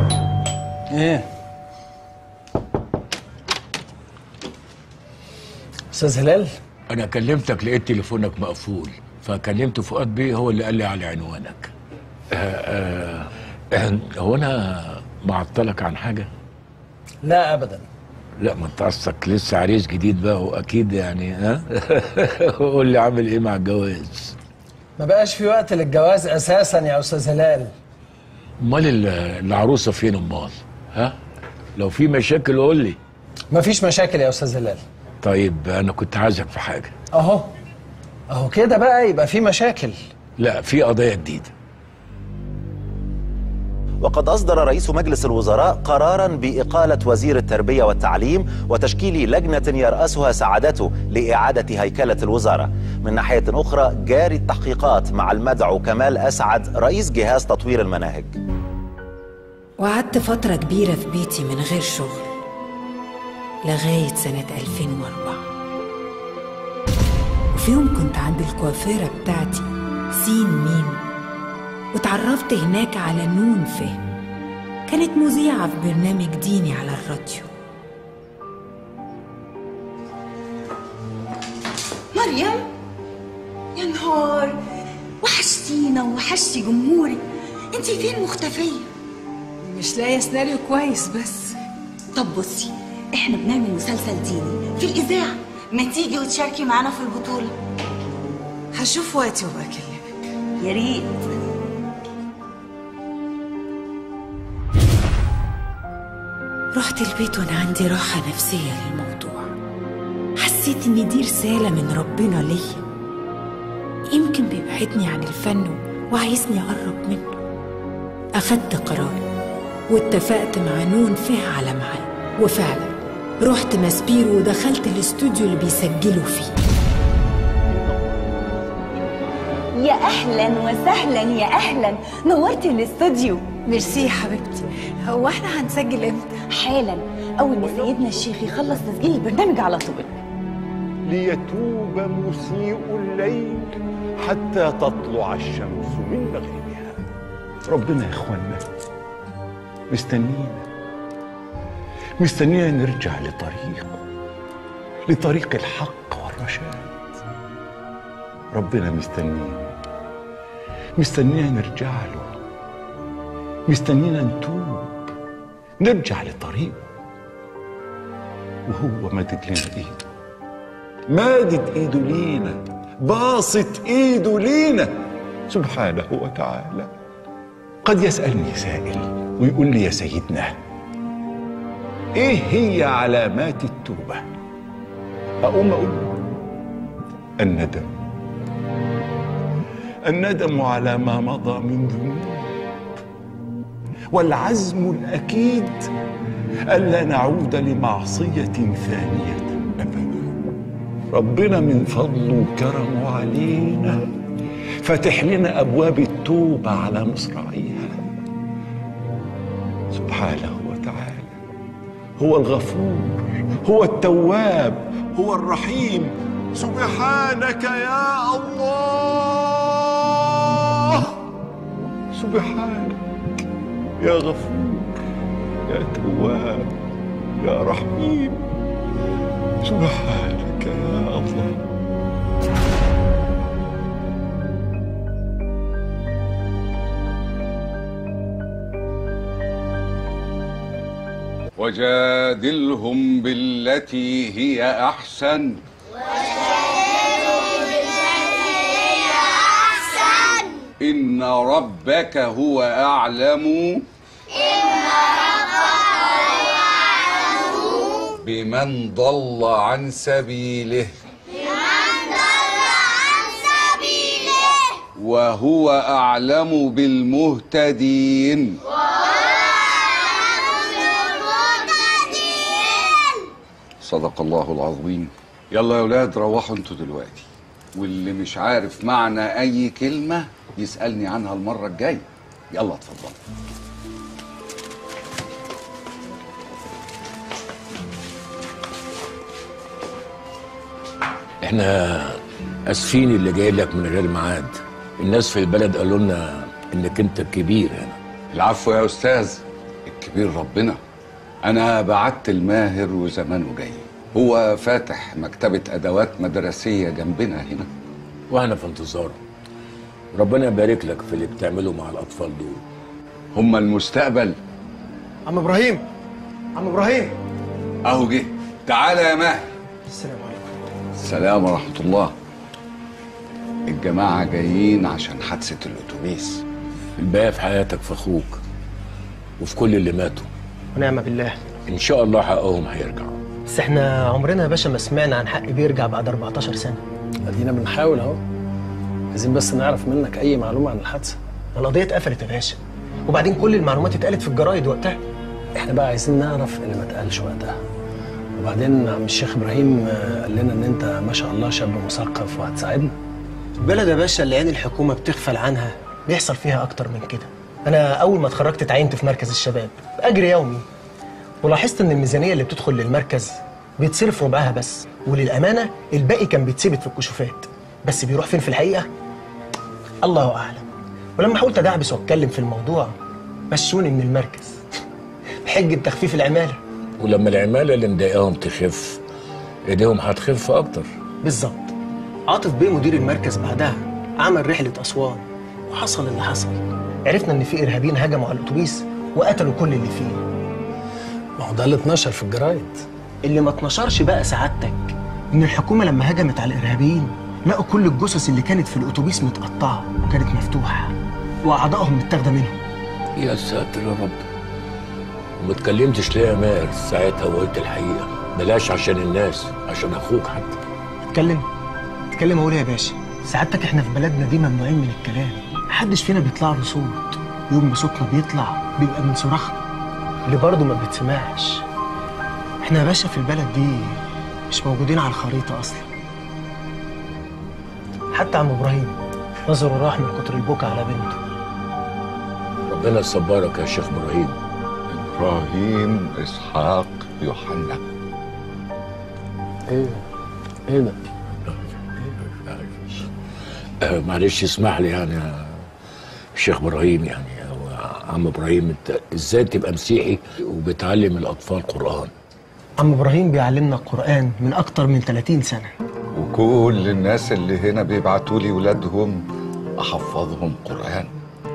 ايه استاذ هلال، انا كلمتك لقيت تليفونك مقفول، فكلمت فؤاد بيه هو اللي قال لي على عنوانك. آه آه هو انا معطلك عن حاجه؟ لا ابدا. لا، ما انت اصلك لسه عريس جديد بقى، واكيد يعني ها. قول لي عامل ايه مع الجواز؟ ما بقاش في وقت للجواز اساسا يا استاذ هلال. امال العروسه فين امال؟ ها؟ لو في مشاكل قول لي. مفيش مشاكل يا استاذ هلال. طيب انا كنت عايزك في حاجه. اهو اهو كده بقى يبقى في مشاكل. لا، في قضيه جديده. وقد أصدر رئيس مجلس الوزراء قراراً بإقالة وزير التربية والتعليم وتشكيل لجنة يرأسها سعادته لإعادة هيكلة الوزارة. من ناحية أخرى جاري التحقيقات مع المدعو كمال أسعد رئيس جهاز تطوير المناهج. وقعدت فترة كبيرة في بيتي من غير شغل لغاية سنة ألفين وأربعة، وفي يوم كنت عند الكوافيرة بتاعتي سين ميم، وتعرفت هناك على نون فهم، كانت مذيعة في برنامج ديني على الراديو. مريم، يا نهار، وحشتينا ووحشتي جمهورك. انتي فين مختفية؟ مش لاقيه سيناريو كويس بس. طب بصي، احنا بنعمل مسلسل ديني في الإذاعة، ما تيجي وتشاركي معانا في البطولة؟ هشوف وقتي وبقى اكلمك. يا ريت. رحت البيت وانا عندي راحة نفسية للموضوع، حسيت ان دي رسالة من ربنا ليا، يمكن بيبعدني عن الفن وعايزني اقرب منه. اخدت قراري واتفقت مع نون فيه على ميعاد، وفعلا رحت ماسبيرو ودخلت الاستوديو اللي بيسجلوا فيه. يا اهلا وسهلا، يا اهلا، نورتي الاستوديو. ميرسي يا حبيبتي. هو احنا هنسجل امتى؟ حالا، اول ما سيدنا الشيخ يخلص تسجيل البرنامج على طول. ليتوب مسيء الليل حتى تطلع الشمس من مغربها. ربنا يا اخوانا مستنينا مستنينا نرجع لطريق لطريق الحق والرشاد. ربنا مستنينا مستنينا نرجع له، مستنينا نتوب نرجع لطريقه، وهو مادد لنا ايده، مادد ايده لينا، باسط ايده لينا سبحانه وتعالى. قد يسألني سائل ويقول لي يا سيدنا، ايه هي علامات التوبة؟ اقوم اقول له الندم، الندم على ما مضى من ذنوب، والعزم الأكيد ألا نعود لمعصية ثانية أبدا. ربنا من فضله وكرمه علينا فتح لنا أبواب التوبة على مصراعيها سبحانه وتعالى. هو الغفور، هو التواب، هو الرحيم. سبحانك يا الله، سبحانك يا غفور، يا تواب، يا رحيم، سبحانك يا الله. وجادلهم بالتي هي أحسن إن ربك هو أعلم بمن ضل عن سبيله وهو أعلم بالمهتدين. صدق الله العظيم. يلا يا ولاد روحوا انتوا دلوقتي، واللي مش عارف معنى أي كلمة يسألني عنها المرة الجاية. يلا اتفضل. احنا اسفين اللي جاي لك من غير ميعاد، الناس في البلد قالوا لنا انك انت الكبير هنا. العفو يا استاذ، الكبير ربنا. انا بعت الماهر وزمانه جاي. هو فاتح مكتبة أدوات مدرسية جنبنا هنا. واحنا في انتظاره. ربنا يبارك لك في اللي بتعمله مع الأطفال دول. هم المستقبل. عم ابراهيم عم ابراهيم اهو جه. تعالى يا ماهر. السلام عليكم. السلام ورحمة الله. الجماعة جايين عشان حادثة الأتوبيس. الباقي في حياتك في أخوك وفي كل اللي ماتوا. ونعم بالله. إن شاء الله حقهم هيرجع. بس احنا عمرنا يا باشا ما سمعنا عن حق بيرجع بعد أربعتاشر سنة. ادينا بنحاول اهو. عايزين بس نعرف منك اي معلومه عن الحادثه. القضيه اتقفلت يا باشا، وبعدين كل المعلومات اتقالت في الجرايد وقتها. احنا بقى عايزين نعرف اللي ما اتقالش وقتها. وبعدين عم الشيخ ابراهيم قال لنا ان انت ما شاء الله شاب مثقف وهتساعدنا. البلد يا باشا اللي عين الحكومه بتغفل عنها بيحصل فيها اكتر من كده. انا اول ما اتخرجت اتعينت في مركز الشباب باجر يومي، ولاحظت ان الميزانيه اللي بتدخل للمركز بيتصرف ربعها بس، وللامانه الباقي كان بيتثبت في الكشوفات، بس بيروح فين في الحقيقه الله اعلم. ولما حاولت ادعبس واتكلم في الموضوع مشوني من المركز بحجه تخفيف العماله. ولما العماله اللي مضايقاهم تخف ايديهم هتخف اكتر. بالظبط. عاطف بيه مدير المركز بعدها عمل رحله اسوان، وحصل اللي حصل. عرفنا ان في ارهابيين هجموا على الاتوبيس وقتلوا كل اللي فيه. ما هو ده اللي اتنشر في الجرايد. اللي ما اتنشرش بقى سعادتك ان الحكومه لما هجمت على الارهابيين لقوا كل الجثث اللي كانت في الاتوبيس متقطعه وكانت مفتوحه واعضائهم متاخده منهم. يا ساتر يا رب. وما اتكلمتش ليه يا ماهر ساعتها وقلت الحقيقه؟ بلاش عشان الناس، عشان اخوك حتى. اتكلم اتكلم اقول يا باشا. سعادتك احنا في بلدنا دي ممنوعين من الكلام، محدش فينا بيطلع له صوت. يوم ما صوتنا بيطلع بيبقى من صراخنا اللي برضه ما بيتسمعش. احنا يا باشا في البلد دي مش موجودين على الخريطه اصلا. حتى عم ابراهيم نظره راح من كتر البكا على بنته. ربنا يصبرك يا شيخ ابراهيم. ابراهيم اسحاق يوحنا. ايه ايه ده؟ آه معلش اسمح لي يعني يا شيخ ابراهيم، يعني هو عم ابراهيم انت ازاي تبقى مسيحي وبتعلم الاطفال قران؟ عم ابراهيم بيعلمنا القران من اكتر من ثلاثين سنه، وكل الناس اللي هنا بيبعتوا لي ولادهم احفظهم قران.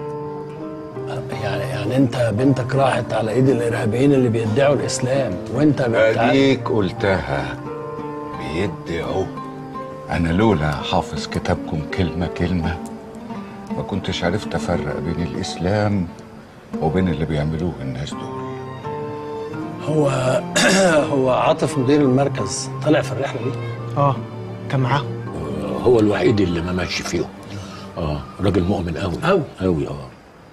يعني يعني انت بنتك راحت على ايد الارهابيين اللي بيدعوا الاسلام وانت اديك قلتها بيدعوا. انا لولا حافظ كتابكم كلمه كلمه ما كنتش عرفت افرق بين الاسلام وبين اللي بيعملوه الناس دول. هو هو عاطف مدير المركز طلع في الرحله دي؟ اه كان معاهم. هو الوحيد اللي ما ماشي فيهم. اه راجل مؤمن قوي قوي قوي. اه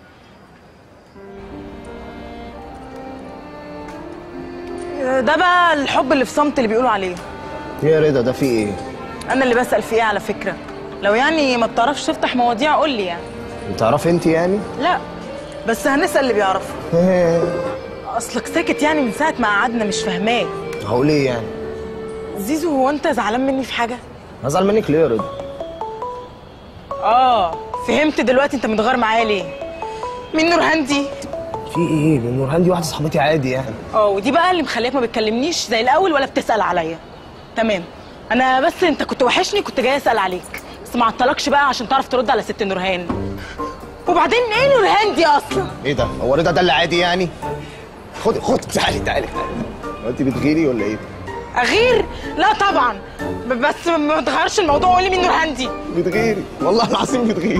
ده بقى الحب اللي في صمت اللي بيقولوا عليه. يا رضا ده في ايه؟ انا اللي بسأل في ايه على فكرة. لو يعني ما بتعرفش تفتح مواضيع قول لي يعني. بتعرفي انت يعني؟ لا بس هنسأل اللي بيعرفه. اصلك ساكت يعني من ساعة ما قعدنا مش فاهماه. هقول ايه يعني؟ زيزو هو انت زعلان مني في حاجة؟ هزعل منك ليه يا رضا؟ اه فهمت دلوقتي انت متغير معايا ليه. مين نورهان دي؟ في ايه؟ نورهان دي واحدة صاحبتي عادي يعني. اه ودي بقى اللي مخليك ما بتكلمنيش زي الاول ولا بتسأل عليا. تمام. انا بس انت كنت وحشني كنت جاي اسأل عليك، بس ما عطلكش بقى عشان تعرف ترد على ست نورهان. وبعدين ايه نورهان دي اصلا؟ ايه ده؟ هو رضا ده اللي عادي يعني؟ خدي خدي تعالي تعالي تعالي. هو انت بتغيري ولا ايه؟ اغير؟ لا طبعا، بس ما تغيرش الموضوع وقولي مين نورهان دي. بتغيري والله العظيم بتغيري.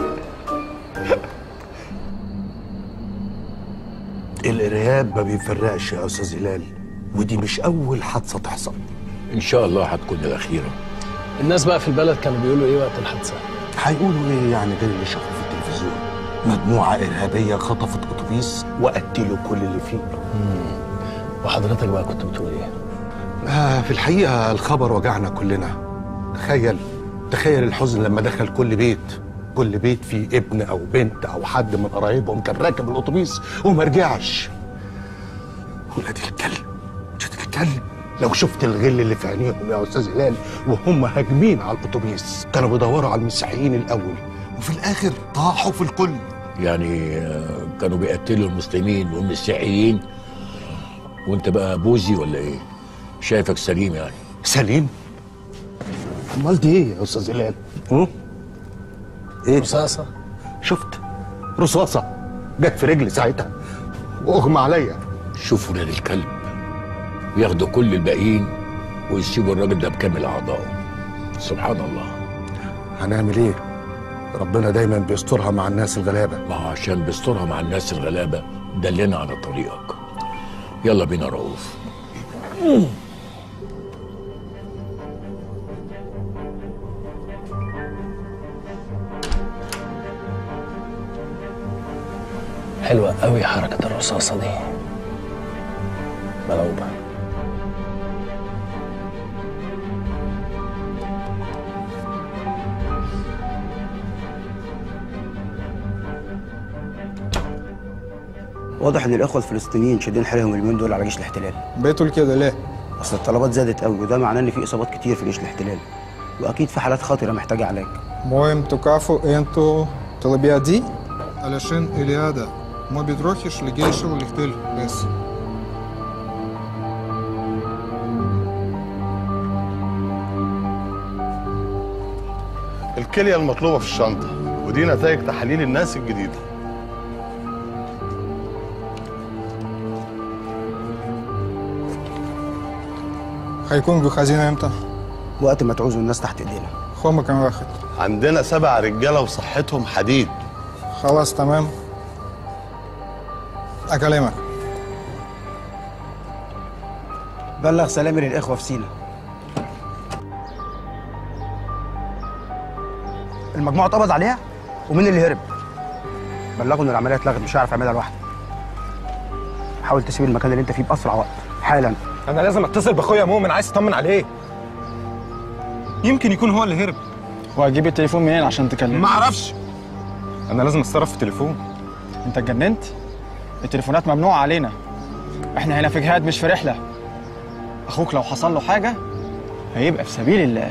الارهاب ما بيفرقش يا استاذ هلال، ودي مش اول حادثه تحصل. ان شاء الله هتكون الاخيره. الناس بقى في البلد كانوا بيقولوا ايه وقت الحادثه؟ هيقولوا ايه يعني ده اللي شافوه في التلفزيون؟ مجموعه ارهابيه خطفت اتوبيس وقتلوا كل اللي فيه. امم وحضرتك بقى كنت بتقول ايه؟ آه في الحقيقه الخبر وجعنا كلنا. تخيل تخيل الحزن لما دخل كل بيت، كل بيت فيه ابن او بنت او حد من قرايبهم كان راكب الاتوبيس وما رجعش. ولاد الكلب ولاد الكلب لو شفت الغل اللي في عينيهم يا استاذ هلال وهم هاجمين على الاتوبيس. كانوا بيدوروا على المسيحيين الاول وفي الاخر طاحوا في الكل. يعني كانوا بيقتلوا المسلمين والمسيحيين وانت بقى بوذي ولا ايه؟ شايفك سليم يعني. سليم؟ امال دي ايه يا استاذ هلال؟ ايه؟ رصاصه. شفت؟ رصاصه جت في رجلي ساعتها واغمى عليا. شوفوا ولاد الكلب ياخدوا كل الباقيين ويسيبوا الراجل ده بكامل اعضائه. سبحان الله. هنعمل ايه؟ ربنا دايما بيسترها مع الناس الغلابه. ما هو عشان بيسترها مع الناس الغلابه دلنا على طريقك. يلا بينا رؤوف. حلوه قوي حركه الرصاصه دي، ملعوبه. واضح ان الاخوه الفلسطينيين شادين حيلهم اليومين دول على جيش الاحتلال. بتقول كده ليه؟ اصل الطلبات زادت قوي وده معناه ان في اصابات كتير في جيش الاحتلال، واكيد في حالات خطره محتاجه علاج. المهم تكافئوا انتوا طلبيات دي علشان اليادا ما بتروحش لجيش الاحتلال بس. الكليه المطلوبه في الشنطه ودي نتائج تحاليل الناس الجديده. هيكون بخزينه امتى؟ وقت ما تعوزوا الناس تحت ايدينا. خمك كان واخد. عندنا سبع رجاله وصحتهم حديد. خلاص تمام. اكلمك. بلغ سلامي للاخوه في سينا. المجموعه اتقبض عليها ومين اللي هرب؟ بلغوا ان العمليه اتلغت، مش هعرف اعملها لوحدي. حاول تسيب المكان اللي انت فيه باسرع وقت حالا. انا لازم اتصل باخويا مؤمن، عايز اطمن عليه. يمكن يكون هو اللي هرب. وهجيب التليفون منين عشان تكلمه؟ ما اعرفش. انا لازم اتصرف في التليفون. انت اتجننت؟ التليفونات ممنوعه علينا. احنا هنا في جهاد مش في رحله. اخوك لو حصل له حاجه هيبقى في سبيل الله.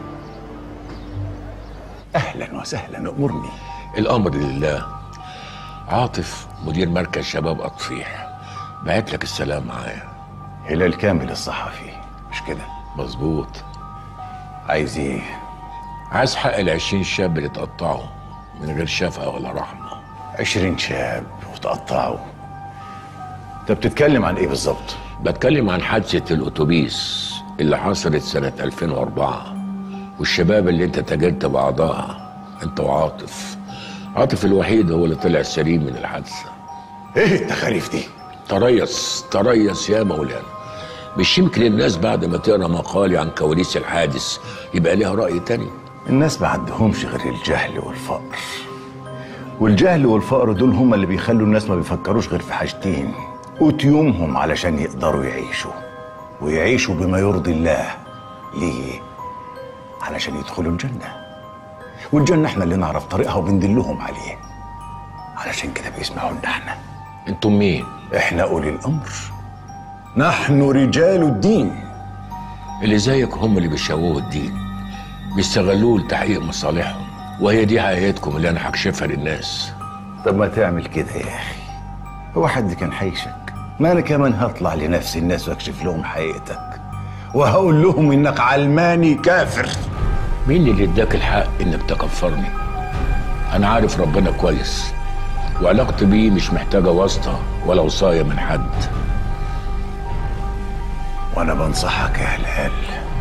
اهلا وسهلا، امرني. الامر لله. عاطف مدير مركز شباب اطفيح بعت لك السلام معايا. هلال كامل الصحفي مش كده؟ مظبوط. عايز ايه؟ عايز حق العشرين شاب اللي اتقطعوا من غير شفقة ولا رحمة. عشرين شاب وتقطعوا؟ انت بتتكلم عن ايه بالظبط؟ بتكلم عن حادثة الأتوبيس اللي حصلت سنة ألفين وأربعة والشباب اللي انت تاجرت بأعضائها انت وعاطف. عاطف الوحيد هو اللي طلع سليم من الحادثة. ايه التخاريف دي؟ تريث تريث يا مولانا. مش يمكن الناس بعد ما تقرا مقالي عن كواليس الحادث يبقى لها رأي تاني؟ الناس ما عندهمش غير الجهل والفقر، والجهل والفقر دول هما اللي بيخلوا الناس ما بيفكروش غير في حاجتين قوت يومهم علشان يقدروا يعيشوا، ويعيشوا بما يرضي الله. ليه؟ علشان يدخلوا الجنة، والجنة احنا اللي نعرف طريقها وبندلهم عليه. علشان كده بيسمعوا لنا احنا. انتم مين؟ احنا أولي الأمر، نحن رجال الدين. اللي زيك هم اللي بيشوهوا الدين، بيستغلوه لتحقيق مصالحهم، وهي دي حقيقتكم اللي انا هكشفها للناس. طب ما تعمل كده يا اخي، هو حد كان حيشك؟ ما انا كمان هطلع لنفس الناس واكشف لهم حقيقتك، وهقول لهم انك علماني كافر. مين اللي اداك الحق انك تكفرني؟ انا عارف ربنا كويس، وعلاقتي بيه مش محتاجه واسطه ولا وصايه من حد. وانا بنصحك يا هلال،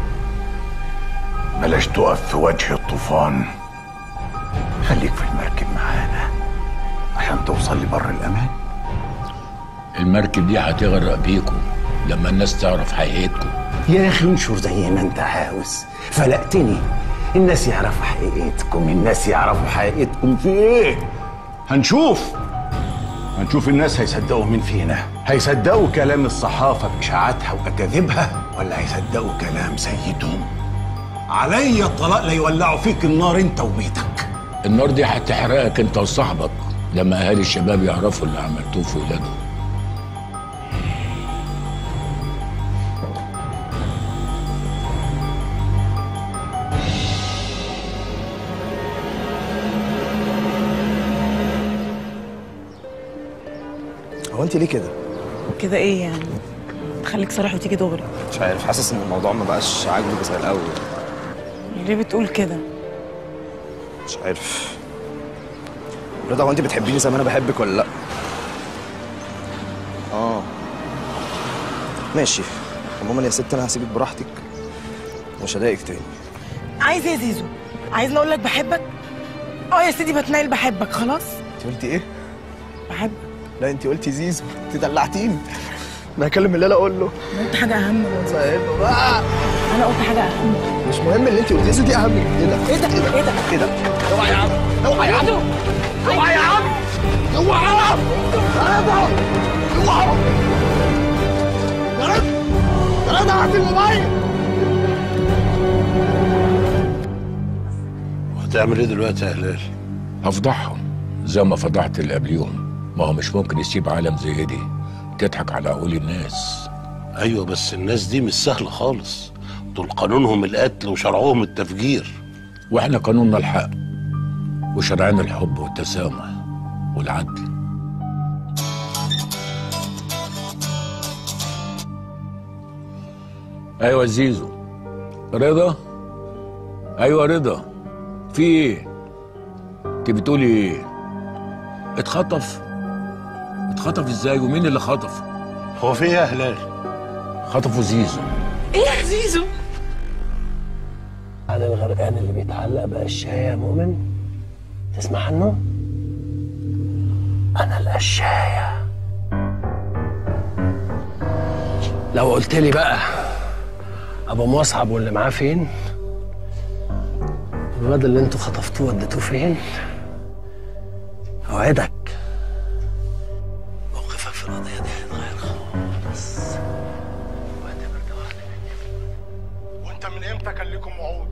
بلاش تقف في وجه الطوفان، خليك في المركب معانا عشان توصل لبر الامان. المركب دي هتغرق بيكم لما الناس تعرف حقيقتكم. يا اخي انشر زي ما انت عاوز، فلقتني. الناس يعرفوا حقيقتكم، الناس يعرفوا حقيقتكم في ايه؟ هنشوف هنشوف الناس هيصدقوا مين فينا، هيصدقوا كلام الصحافة بإشاعاتها وأكاذيبها، ولا هيصدقوا كلام سيدهم؟ علي الطلاق لا يولعوا فيك النار انت وبيتك. النار دي هتحرقك انت وصاحبك لما اهالي الشباب يعرفوا اللي عملتوه في ولادهم. هو انت ليه كده؟ كده ايه يعني؟ خليك صريح وتيجي دغري. مش عارف، حاسس ان الموضوع ما بقاش عاجبك زي الاول. ليه بتقول كده؟ مش عارف رضا، هو انت بتحبيني زي ما انا بحبك ولا لا؟ اه ماشي. عموما يا ست انا هسيبك براحتك ومش هضايقك تاني. عايز ايه يا زيزو؟ عايزني اقول لك بحبك؟ اه يا سيدي بتنايل بحبك خلاص. انت قلتي ايه؟ بحبك. لا انت قلتي زيزو، انت دلعتيني. انا هكلم اللي انا اقول له. قلت حاجه اهم. صاحبه بقى. انا قلت حاجه اهم. مش مهم اللي انت قلتيه، دي اهم. ايه ده؟ ايه ده؟ ايه ده؟ ايه ده؟ اوعى يا عم، اوعى يا عم، اوعى يا عم، اوعى يا عم، اوعى اوعى يا رضا، يا رضا هات الموبايل. وهتعمل ايه دلوقتي يا هلال؟ هفضحهم زي ما فضحت اللي قبليهم. ما هو مش ممكن يسيب عالم زي دي تضحك على عقول الناس. ايوه بس الناس دي مش سهله خالص، دول قانونهم القتل وشرعهم التفجير. واحنا قانوننا الحق وشرعنا الحب والتسامح والعدل. ايوه زيزو. رضا؟ ايوه رضا، في ايه؟ انت بتقولي ايه؟ اتخطف؟ اتخطف ازاي ومين اللي خطف؟ هو في ايه يا هلال؟ خطفوا زيزو. ايه يا زيزو؟ عن الغرقان اللي بيتعلق بقشاية يا مؤمن، تسمع عنه؟ أنا القشاية. لو قلت لي بقى أبو مصعب واللي معاه فين؟ الواد اللي انتوا خطفتوه وديتوه فين؟ أوعدك موقفك في القضية دي هيتغير خالص. واعتبر ده واحدة مني. وانت من امتى كان لكم وعود؟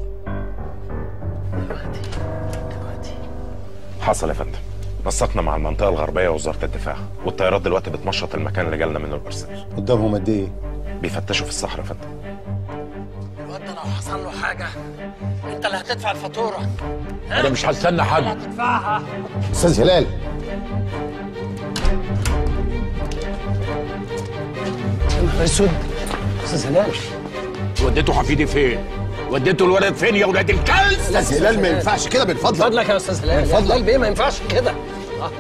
دلوقتي دلوقتي حصل يا فندم. نسقنا مع المنطقة الغربية ووزارة الدفاع، والطيارات دلوقتي بتمشط المكان اللي جالنا منه الارسال. قدامهم قد ايه؟ بيفتشوا في الصحراء يا فندم. الواد ده لو حصل له حاجة انت اللي هتدفع الفاتورة. انا مش هستنى حد. هتدفعها. استاذ هلال، يا نهار اسود. استاذ هلال، وديتوا حفيدي فين؟ وديتوا الولد فين يا ولاد الكلب؟ استاذ هلال ما ينفعش كده من فضلك. من فضلك يا استاذ هلال، من فضلك. هلال بيه ما ينفعش كده. آه.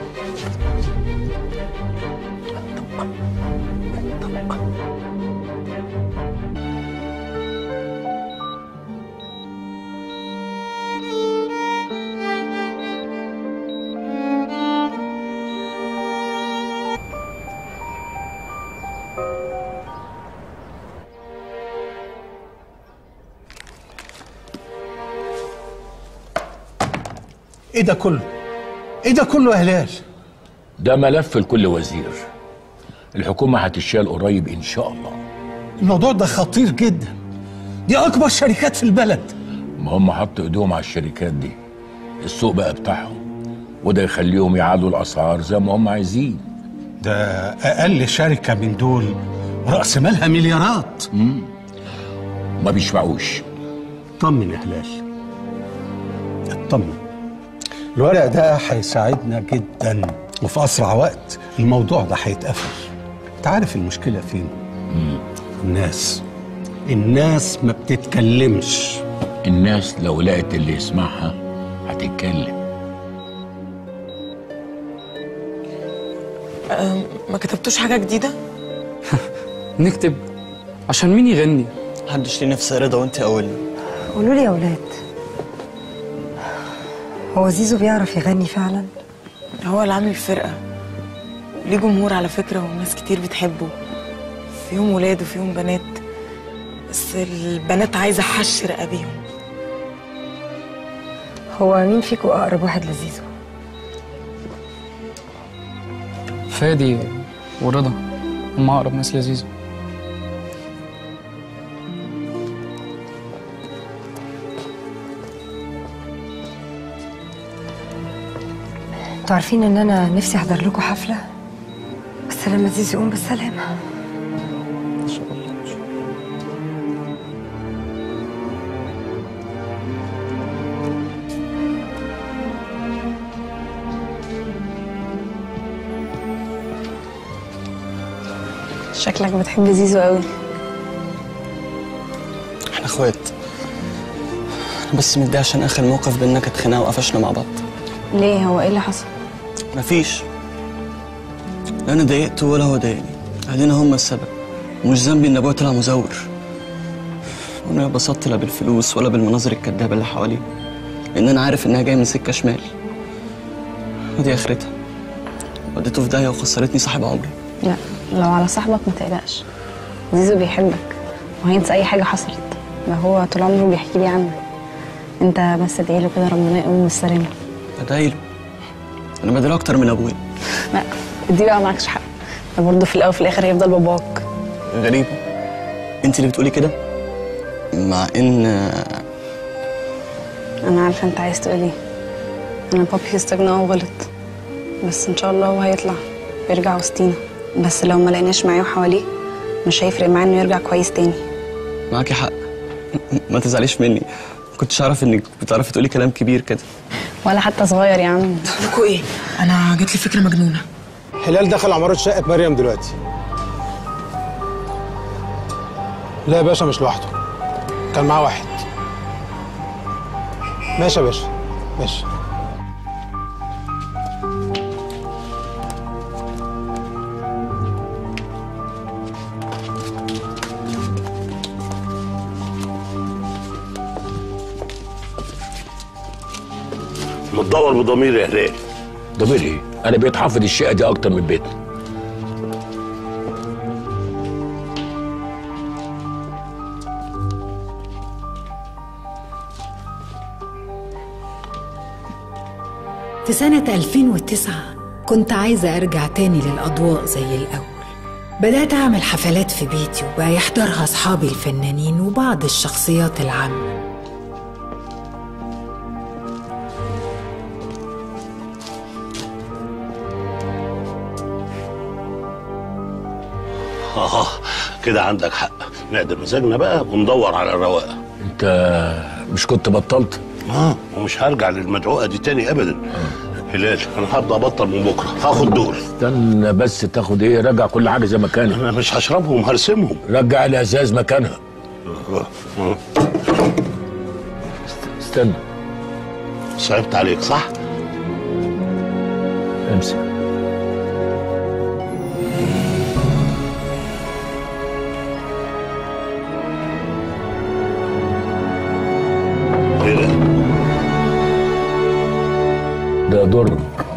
ايه ده كله؟ ايه ده كله يا هلال؟ ده ملف لكل وزير. الحكومة هتشال قريب إن شاء الله. الموضوع ده خطير جدا. دي أكبر شركات في البلد. ما هم حطوا إيديهم على الشركات دي، السوق بقى بتاعهم، وده يخليهم يعادوا الأسعار زي ما هم عايزين. ده أقل شركة من دول رأس مالها مليارات. امم ما بيشبعوش. اطمن يا هلال، اطمن. الورق ده هيساعدنا جدا، وفي أسرع وقت الموضوع ده هيتقفل. أنت عارف المشكلة فين؟ مم. الناس الناس ما بتتكلمش. الناس لو لقت اللي يسمعها هتتكلم. أه ما كتبتوش حاجة جديدة؟ نكتب عشان مين يغني؟ محدش ليه نفس رضا وانت اولنا. قولوا لي يا اولاد، هو زيزو بيعرف يغني فعلا؟ هو اللي عامل الفرقة، ليه جمهور على فكرة وناس كتير بتحبه، فيهم ولاد وفيهم بنات، بس البنات عايزة حش رقابيهم. هو مين فيكم اقرب واحد لزيزو؟ فادي ورضا هم اقرب ناس لزيزو. انتوا عارفين ان انا نفسي احضر لكم حفله، بس لما زيزو يقوم بالسلامه. ان شاء الله. شكلك بتحب زيزو قوي. احنا اخوات. بس متضايق عشان اخر موقف بينا كانت خناقه وقفشنا مع بعض. ليه؟ هو ايه اللي حصل؟ مفيش. لا انا ضايقته ولا هو ضايقني. اهلنا هم السبب. مش ذنبي ان ابويا طلع مزور. وانا اتبسطت لا بالفلوس ولا بالمناظر الكدابه اللي حواليه. لان انا عارف انها جايه من سكه شمال. ودي اخرتها. وديته في داهيه وخسرتني صاحب عمري. لا لو على صاحبك ما تقلقش. زيزو بيحبك وهينسى اي حاجه حصلت. ده هو طول عمره بيحكي لي عنك. انت بس ادعي له كده ربنا يقوم بالسلامه. ادعي له؟ انا بدعي له اكتر من ابويا. لا دي بقى معكش حق. ده برضه في الاول وفي الاخر هيفضل باباك. غريبه. انت اللي بتقولي كده مع ان انا عارفه انت عايز تقول ايه. انا بابي استغنى وغلط، بس ان شاء الله هو هيطلع ويرجع وسطينا. بس لو ما لقيناش معاه وحواليه مش هيفرق معاه انه يرجع كويس تاني. معاكي حق. ما تزعليش مني. ما كنتش اعرف انك بتعرفي تقولي كلام كبير كده. ولا حتى صغير يا عم. لكوا ايه؟ انا جات لي فكره مجنونه. هلال دخل عمارة شقة مريم دلوقتي. لا يا باشا مش لوحده، كان معاه واحد. ماشي يا باشا ماشي. متدور بضمير يا هلال. ضمير ايه؟ انا بقيت حافظ الشقه دي اكتر من بيتنا. في سنة ألفين وتسعة كنت عايزة أرجع تاني للأضواء زي الأول. بدأت أعمل حفلات في بيتي وبقى يحضرها أصحابي الفنانين وبعض الشخصيات العامة. اه كده عندك حق، نقدر مزاجنا بقى وندور على الرواقه. انت مش كنت بطلت؟ اه ومش هرجع للمدعوقه دي تاني ابدا. هلال انا هبدا ابطل من بكره، هاخد دول. استنى بس، تاخد ايه؟ رجع كل حاجه زي ما كانت. انا مش هشربهم، هرسمهم. رجع الازاز مكانها. استنى. صعبت عليك صح؟ امسك. ده ضر.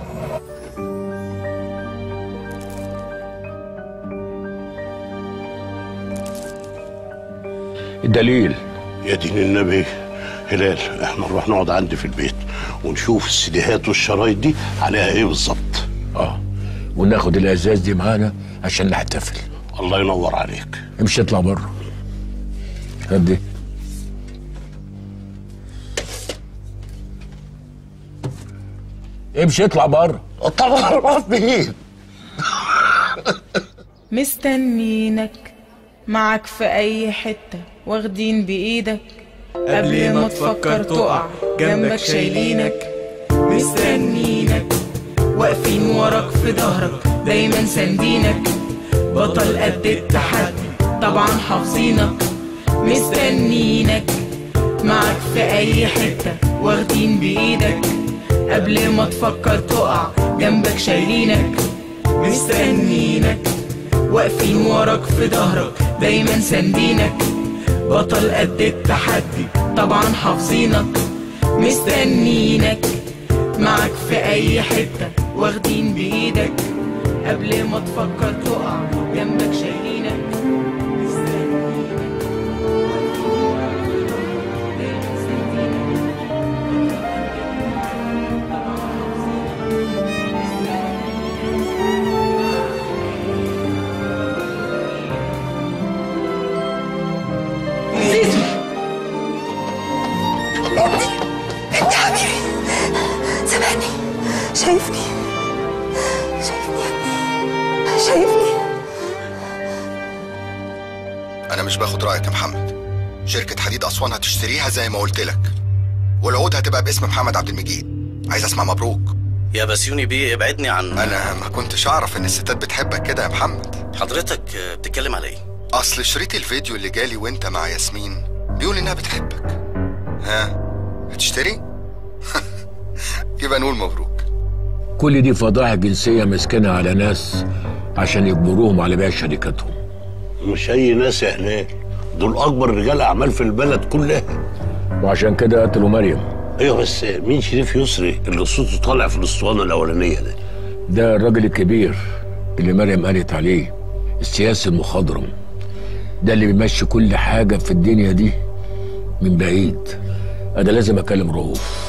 الدليل يا دين النبي. هلال احنا نروح نقعد عندي في البيت ونشوف السيديهات والشرايط دي عليها ايه بالظبط. اه وناخد الازاز دي معانا عشان نحتفل. الله ينور عليك. امشي اطلع بره. هدي. امشي اطلع بره. اطلع بره فين؟ مستنينك معك في اي حتة، واخدين بايدك قبل ما تفكر تقع، جنبك شايلينك مستنينك، واقفين وراك في ظهرك دايما ساندينك، بطل قد التحدي طبعا حافظينك، مستنينك معك في اي حتة، واخدين بايدك قبل ما تفكر تقع، جنبك شايلينك مستنينك، واقفين وراك في ظهرك دايما ساندينك، بطل قد التحدي طبعا حافظينك، مستنينك معك في اي حتة، واخدين بايدك قبل ما تفكر تقع، جنبك شايلينك انت حبيبي سامعني. شايفني شايفني يا ابني شايفني. انا مش باخد رايك يا محمد. شركه حديد اسوان هتشتريها زي ما قلت لك، والعقود هتبقى باسم محمد عبد المجيد. عايز اسمع مبروك. يا بسيوني بيه ابعدني عن انا ما كنتش اعرف ان الستات بتحبك كده يا محمد. حضرتك بتتكلم على ايه؟ اصل شريط الفيديو اللي جالي وانت مع ياسمين بيقول انها بتحبك. ها هتشتري؟ يبقى نقول مبروك. كل دي فضائح جنسيه مسكنه على ناس عشان يجبروهم على بيع شركاتهم. مش اي ناس يا هلال، دول اكبر رجال اعمال في البلد كلها. وعشان كده قتلوا مريم. ايوه بس مين شريف يسري اللي صوته طالع في الاسطوانه الاولانيه ده؟ ده الراجل الكبير اللي مريم قالت عليه، السياسي المخضرم، ده اللي بيمشي كل حاجه في الدنيا دي من بعيد. انا لازم اكلم رؤوف.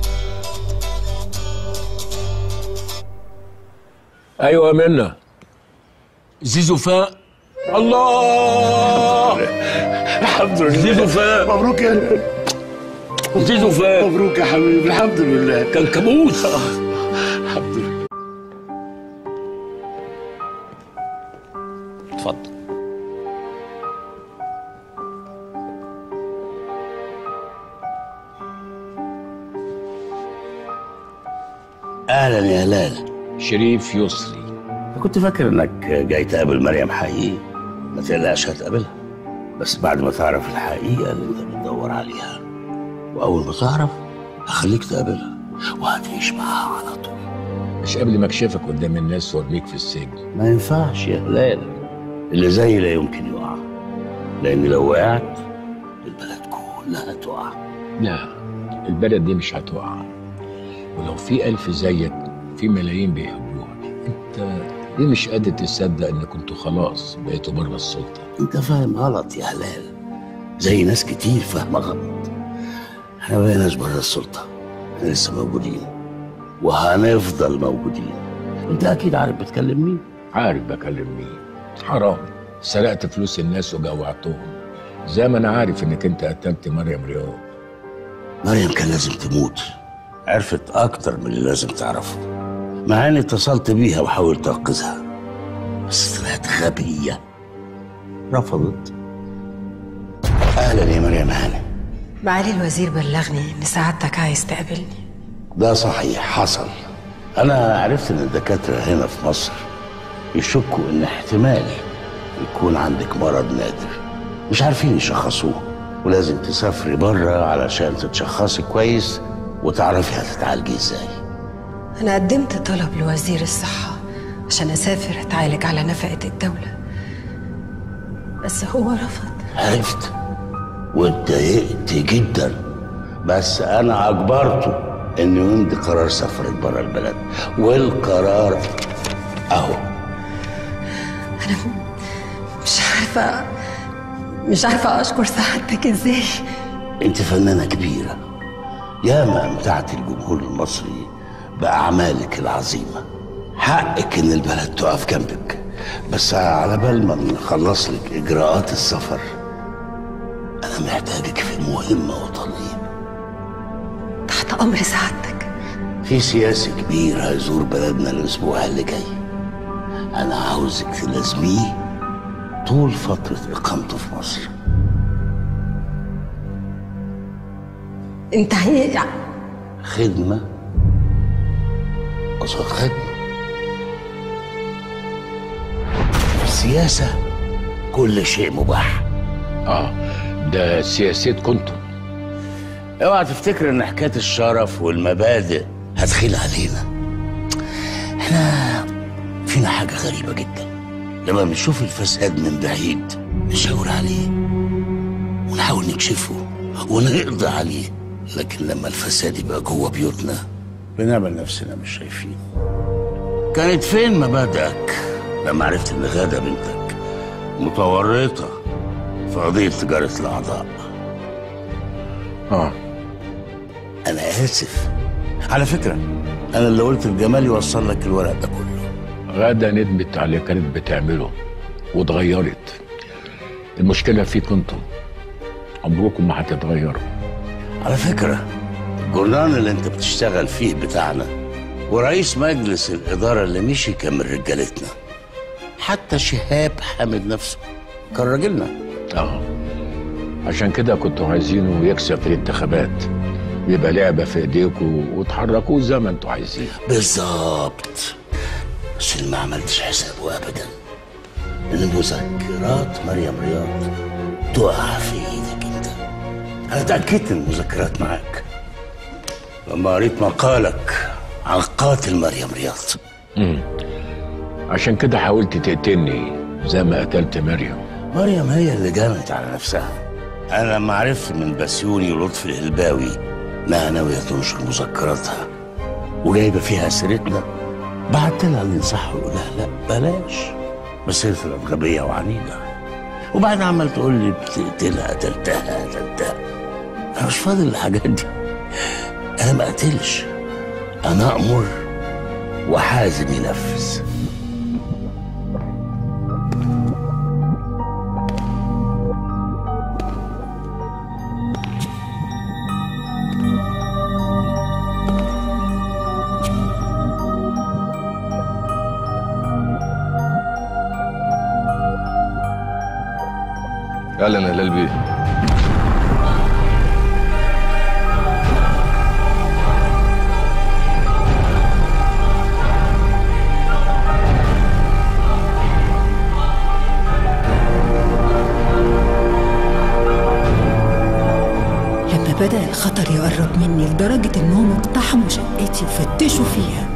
ايوه منى. زيزو فاق. الله الحمد لله. زيزو فاق. مبروك يا هلال. زيزو فاق. مبروك يا حبيبي. الحمد لله. كان كابوس. الحمد لله. اتفضل. اهلا يا هلال. شريف يسري. كنت فاكر انك جاي تقابل مريم حقيقي. ما تقلقش هتقابلها، بس بعد ما تعرف الحقيقه اللي انت بتدور عليها، واول ما تعرف هخليك تقابلها وهتعيش معاها على طول. مش قبل ما اكشفك قدام الناس وارميك في السجن. ما ينفعش يا هلال، اللي زي لا يمكن يقع، لان لو وقعت البلد كلها تقع. لا، البلد دي مش هتقع، ولو في ألف زيك في ملايين بيحبوها. انت ليه مش قادر تصدق ان كنتوا خلاص بقيتوا بره السلطه؟ انت فاهم غلط يا هلال، زي ناس كتير فاهمه غلط. احنا ما بقيناش بره السلطه، احنا لسه موجودين وهنفضل موجودين. انت اكيد عارف بتكلم مين. عارف بكلم مين. حرام، سرقت فلوس الناس وجوعتهم، زي ما انا عارف انك انت قتلت مريم رياض. مريم كان لازم تموت، عرفت اكتر من اللي لازم تعرفه، مع اني اتصلت بيها وحاولت انقذها، بس طلعت غبيه رفضت. اهلا يا مريم هانم. معالي الوزير بلغني ان سعادتك عايز تقابلني. ده صحيح حصل. انا عرفت ان الدكاتره هنا في مصر يشكوا ان احتمال يكون عندك مرض نادر، مش عارفين يشخصوه، ولازم تسافري بره علشان تتشخصي كويس وتعرفي هتتعالجي ازاي. انا قدمت طلب لوزير الصحة عشان اسافر اتعالج على نفقة الدولة، بس هو رفض. عرفت واتضايقت جدا، بس انا اجبرته انه يمضي قرار سفرك بره البلد، والقرار اهو. انا مش عارفة مش عارفة اشكر سعادتك ازاي. انت فنانة كبيرة، ياما امتعت الجمهور المصري باعمالك العظيمة، حقك ان البلد تقف جنبك، بس على بال ما نخلص لك اجراءات السفر انا محتاجك في مهمة وطنية. تحت امر سعادتك. في سياسي كبير هيزور بلدنا الاسبوع اللي جاي، انا عاوزك تلازميه طول فترة اقامته في مصر. انت هي خدمة قصاد خدمة. في السياسة كل شيء مباح. اه ده سياسات كنتم. اوعى تفتكر ان حكاية الشرف والمبادئ هتخيل علينا. احنا فينا حاجة غريبة جدا، لما بنشوف الفساد من بعيد نشاور عليه ونحاول نكشفه ونقضي عليه، لكن لما الفساد يبقى جوه بيوتنا بنعمل نفسنا مش شايفين. كانت فين مبادئك لما عرفت ان غادة بنتك متورطة في قضية تجارة الأعضاء؟ اه أنا آسف. على فكرة أنا اللي قلت لجمال يوصل لك الورق ده كله. غادة ندمت على اللي كانت بتعمله واتغيرت. المشكلة فيك انتم، عمركم ما هتتغيروا. على فكرة الجورنال اللي انت بتشتغل فيه بتاعنا ورئيس مجلس الإدارة اللي مشي كان من رجالتنا، حتى شهاب حامد نفسه كان راجلنا. اه عشان كده كنتوا عايزينه يكسب في الانتخابات يبقى لعبه في ايديكوا وتحركوه زي ما انتوا عايزين. بالظبط. بس اللي ما عملتش حسابه ابدا ان مذكرات مريم رياض تقع في ايدك انت. انا اتاكدت ان المذكرات معاك لما قريت مقالك عن قاتل مريم رياض. امم عشان كده حاولت تقتلني زي ما قتلت مريم. مريم هي اللي جامت على نفسها. انا لما عرفت من بسيوني ولطفي الهلباوي انها ناويه تنشر مذكراتها وجايبه فيها سيرتنا، بعت لها الانصاح ويقول لها لا بلاش، بس هي طلعت غبيه وعنيده. وبعدين عمال تقول لي بتقتلها قتلتها قتلتها. انا مش فاضل الحاجات دي. انا ما قتلش، انا امر وحازم ينفذ. اهلا يا هلال بيه. لما بدأ الخطر يقرب مني لدرجة إنهم اقتحموا شقتي وفتشوا فيها،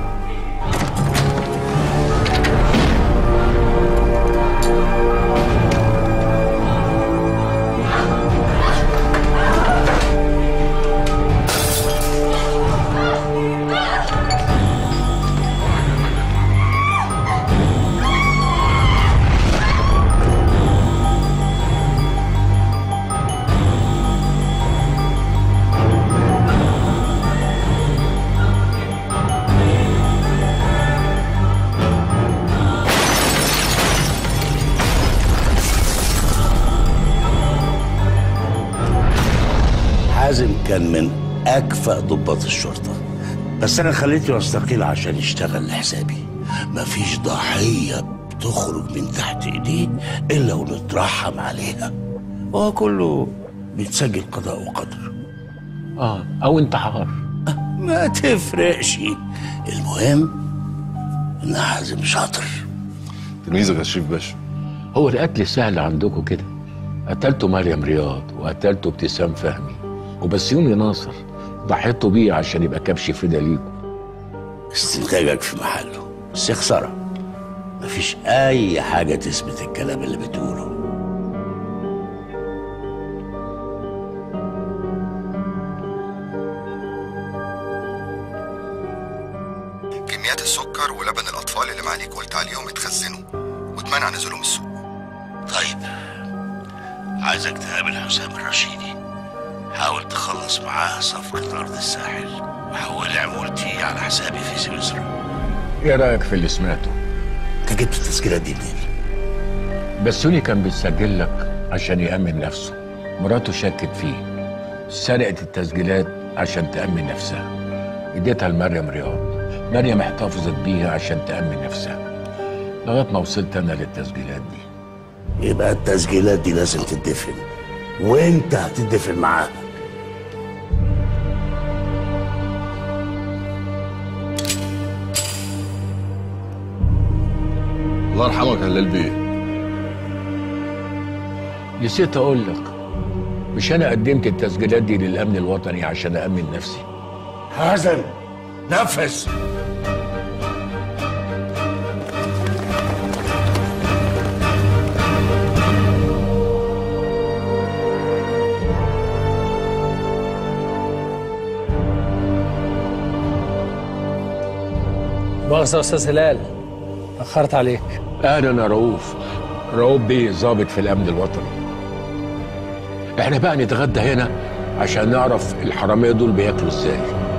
حازم كان من أكفأ ضباط الشرطة، بس أنا خليته يستقيل عشان يشتغل لحسابي. مفيش ضحية بتخرج من تحت إيديه إلا ونترحم عليها. هو كله بيتسجل قضاء وقدر. اه أو انتحار. ما تفرقش، المهم إن حازم شاطر. تلميذك يا شريف باشا. هو القتل سهل عندكم كده؟ قتلتوا مريم رياض وقتلتوا ابتسام فهمي وبسيوني ناصر، ضحيتوا بيه عشان يبقى كبش فدا ليكم. استنتاجك في محله، بس يا خسارة مفيش أي حاجة تثبت الكلام اللي بتقوله. كميات السكر ولبن الأطفال اللي معاليك قلت عليهم اتخزنوا واتمنع نزولهم السوق. طيب عايزك تقابل حسام الرشيدي، حاول تخلص معاه صفقة أرض الساحل وحول عمولتي على حسابي في سويسرا. ايه رأيك في اللي سمعته؟ انت جبت التسجيلات دي منين؟ بسوني كان بيسجل لك عشان يأمن نفسه، مراته شكت فيه، سرقت التسجيلات عشان تأمن نفسها، اديتها لمريم رياض، مريم احتفظت بيها عشان تأمن نفسها، لغاية ما وصلت أنا للتسجيلات دي. يبقى التسجيلات دي لازم تدفن، وانت هتدفن معاها. الله يرحمك يا هلال بيه. نسيت اقول لك، مش انا قدمت التسجيلات دي للامن الوطني عشان أأمن نفسي؟ حازم نفذ. مؤاخذة يا أستاذ هلال، أخرت عليك. أهلا يا رؤوف. رؤوف بيه ظابط في الأمن الوطني. إحنا بقى نتغدى هنا عشان نعرف الحرامية دول بياكلوا إزاي.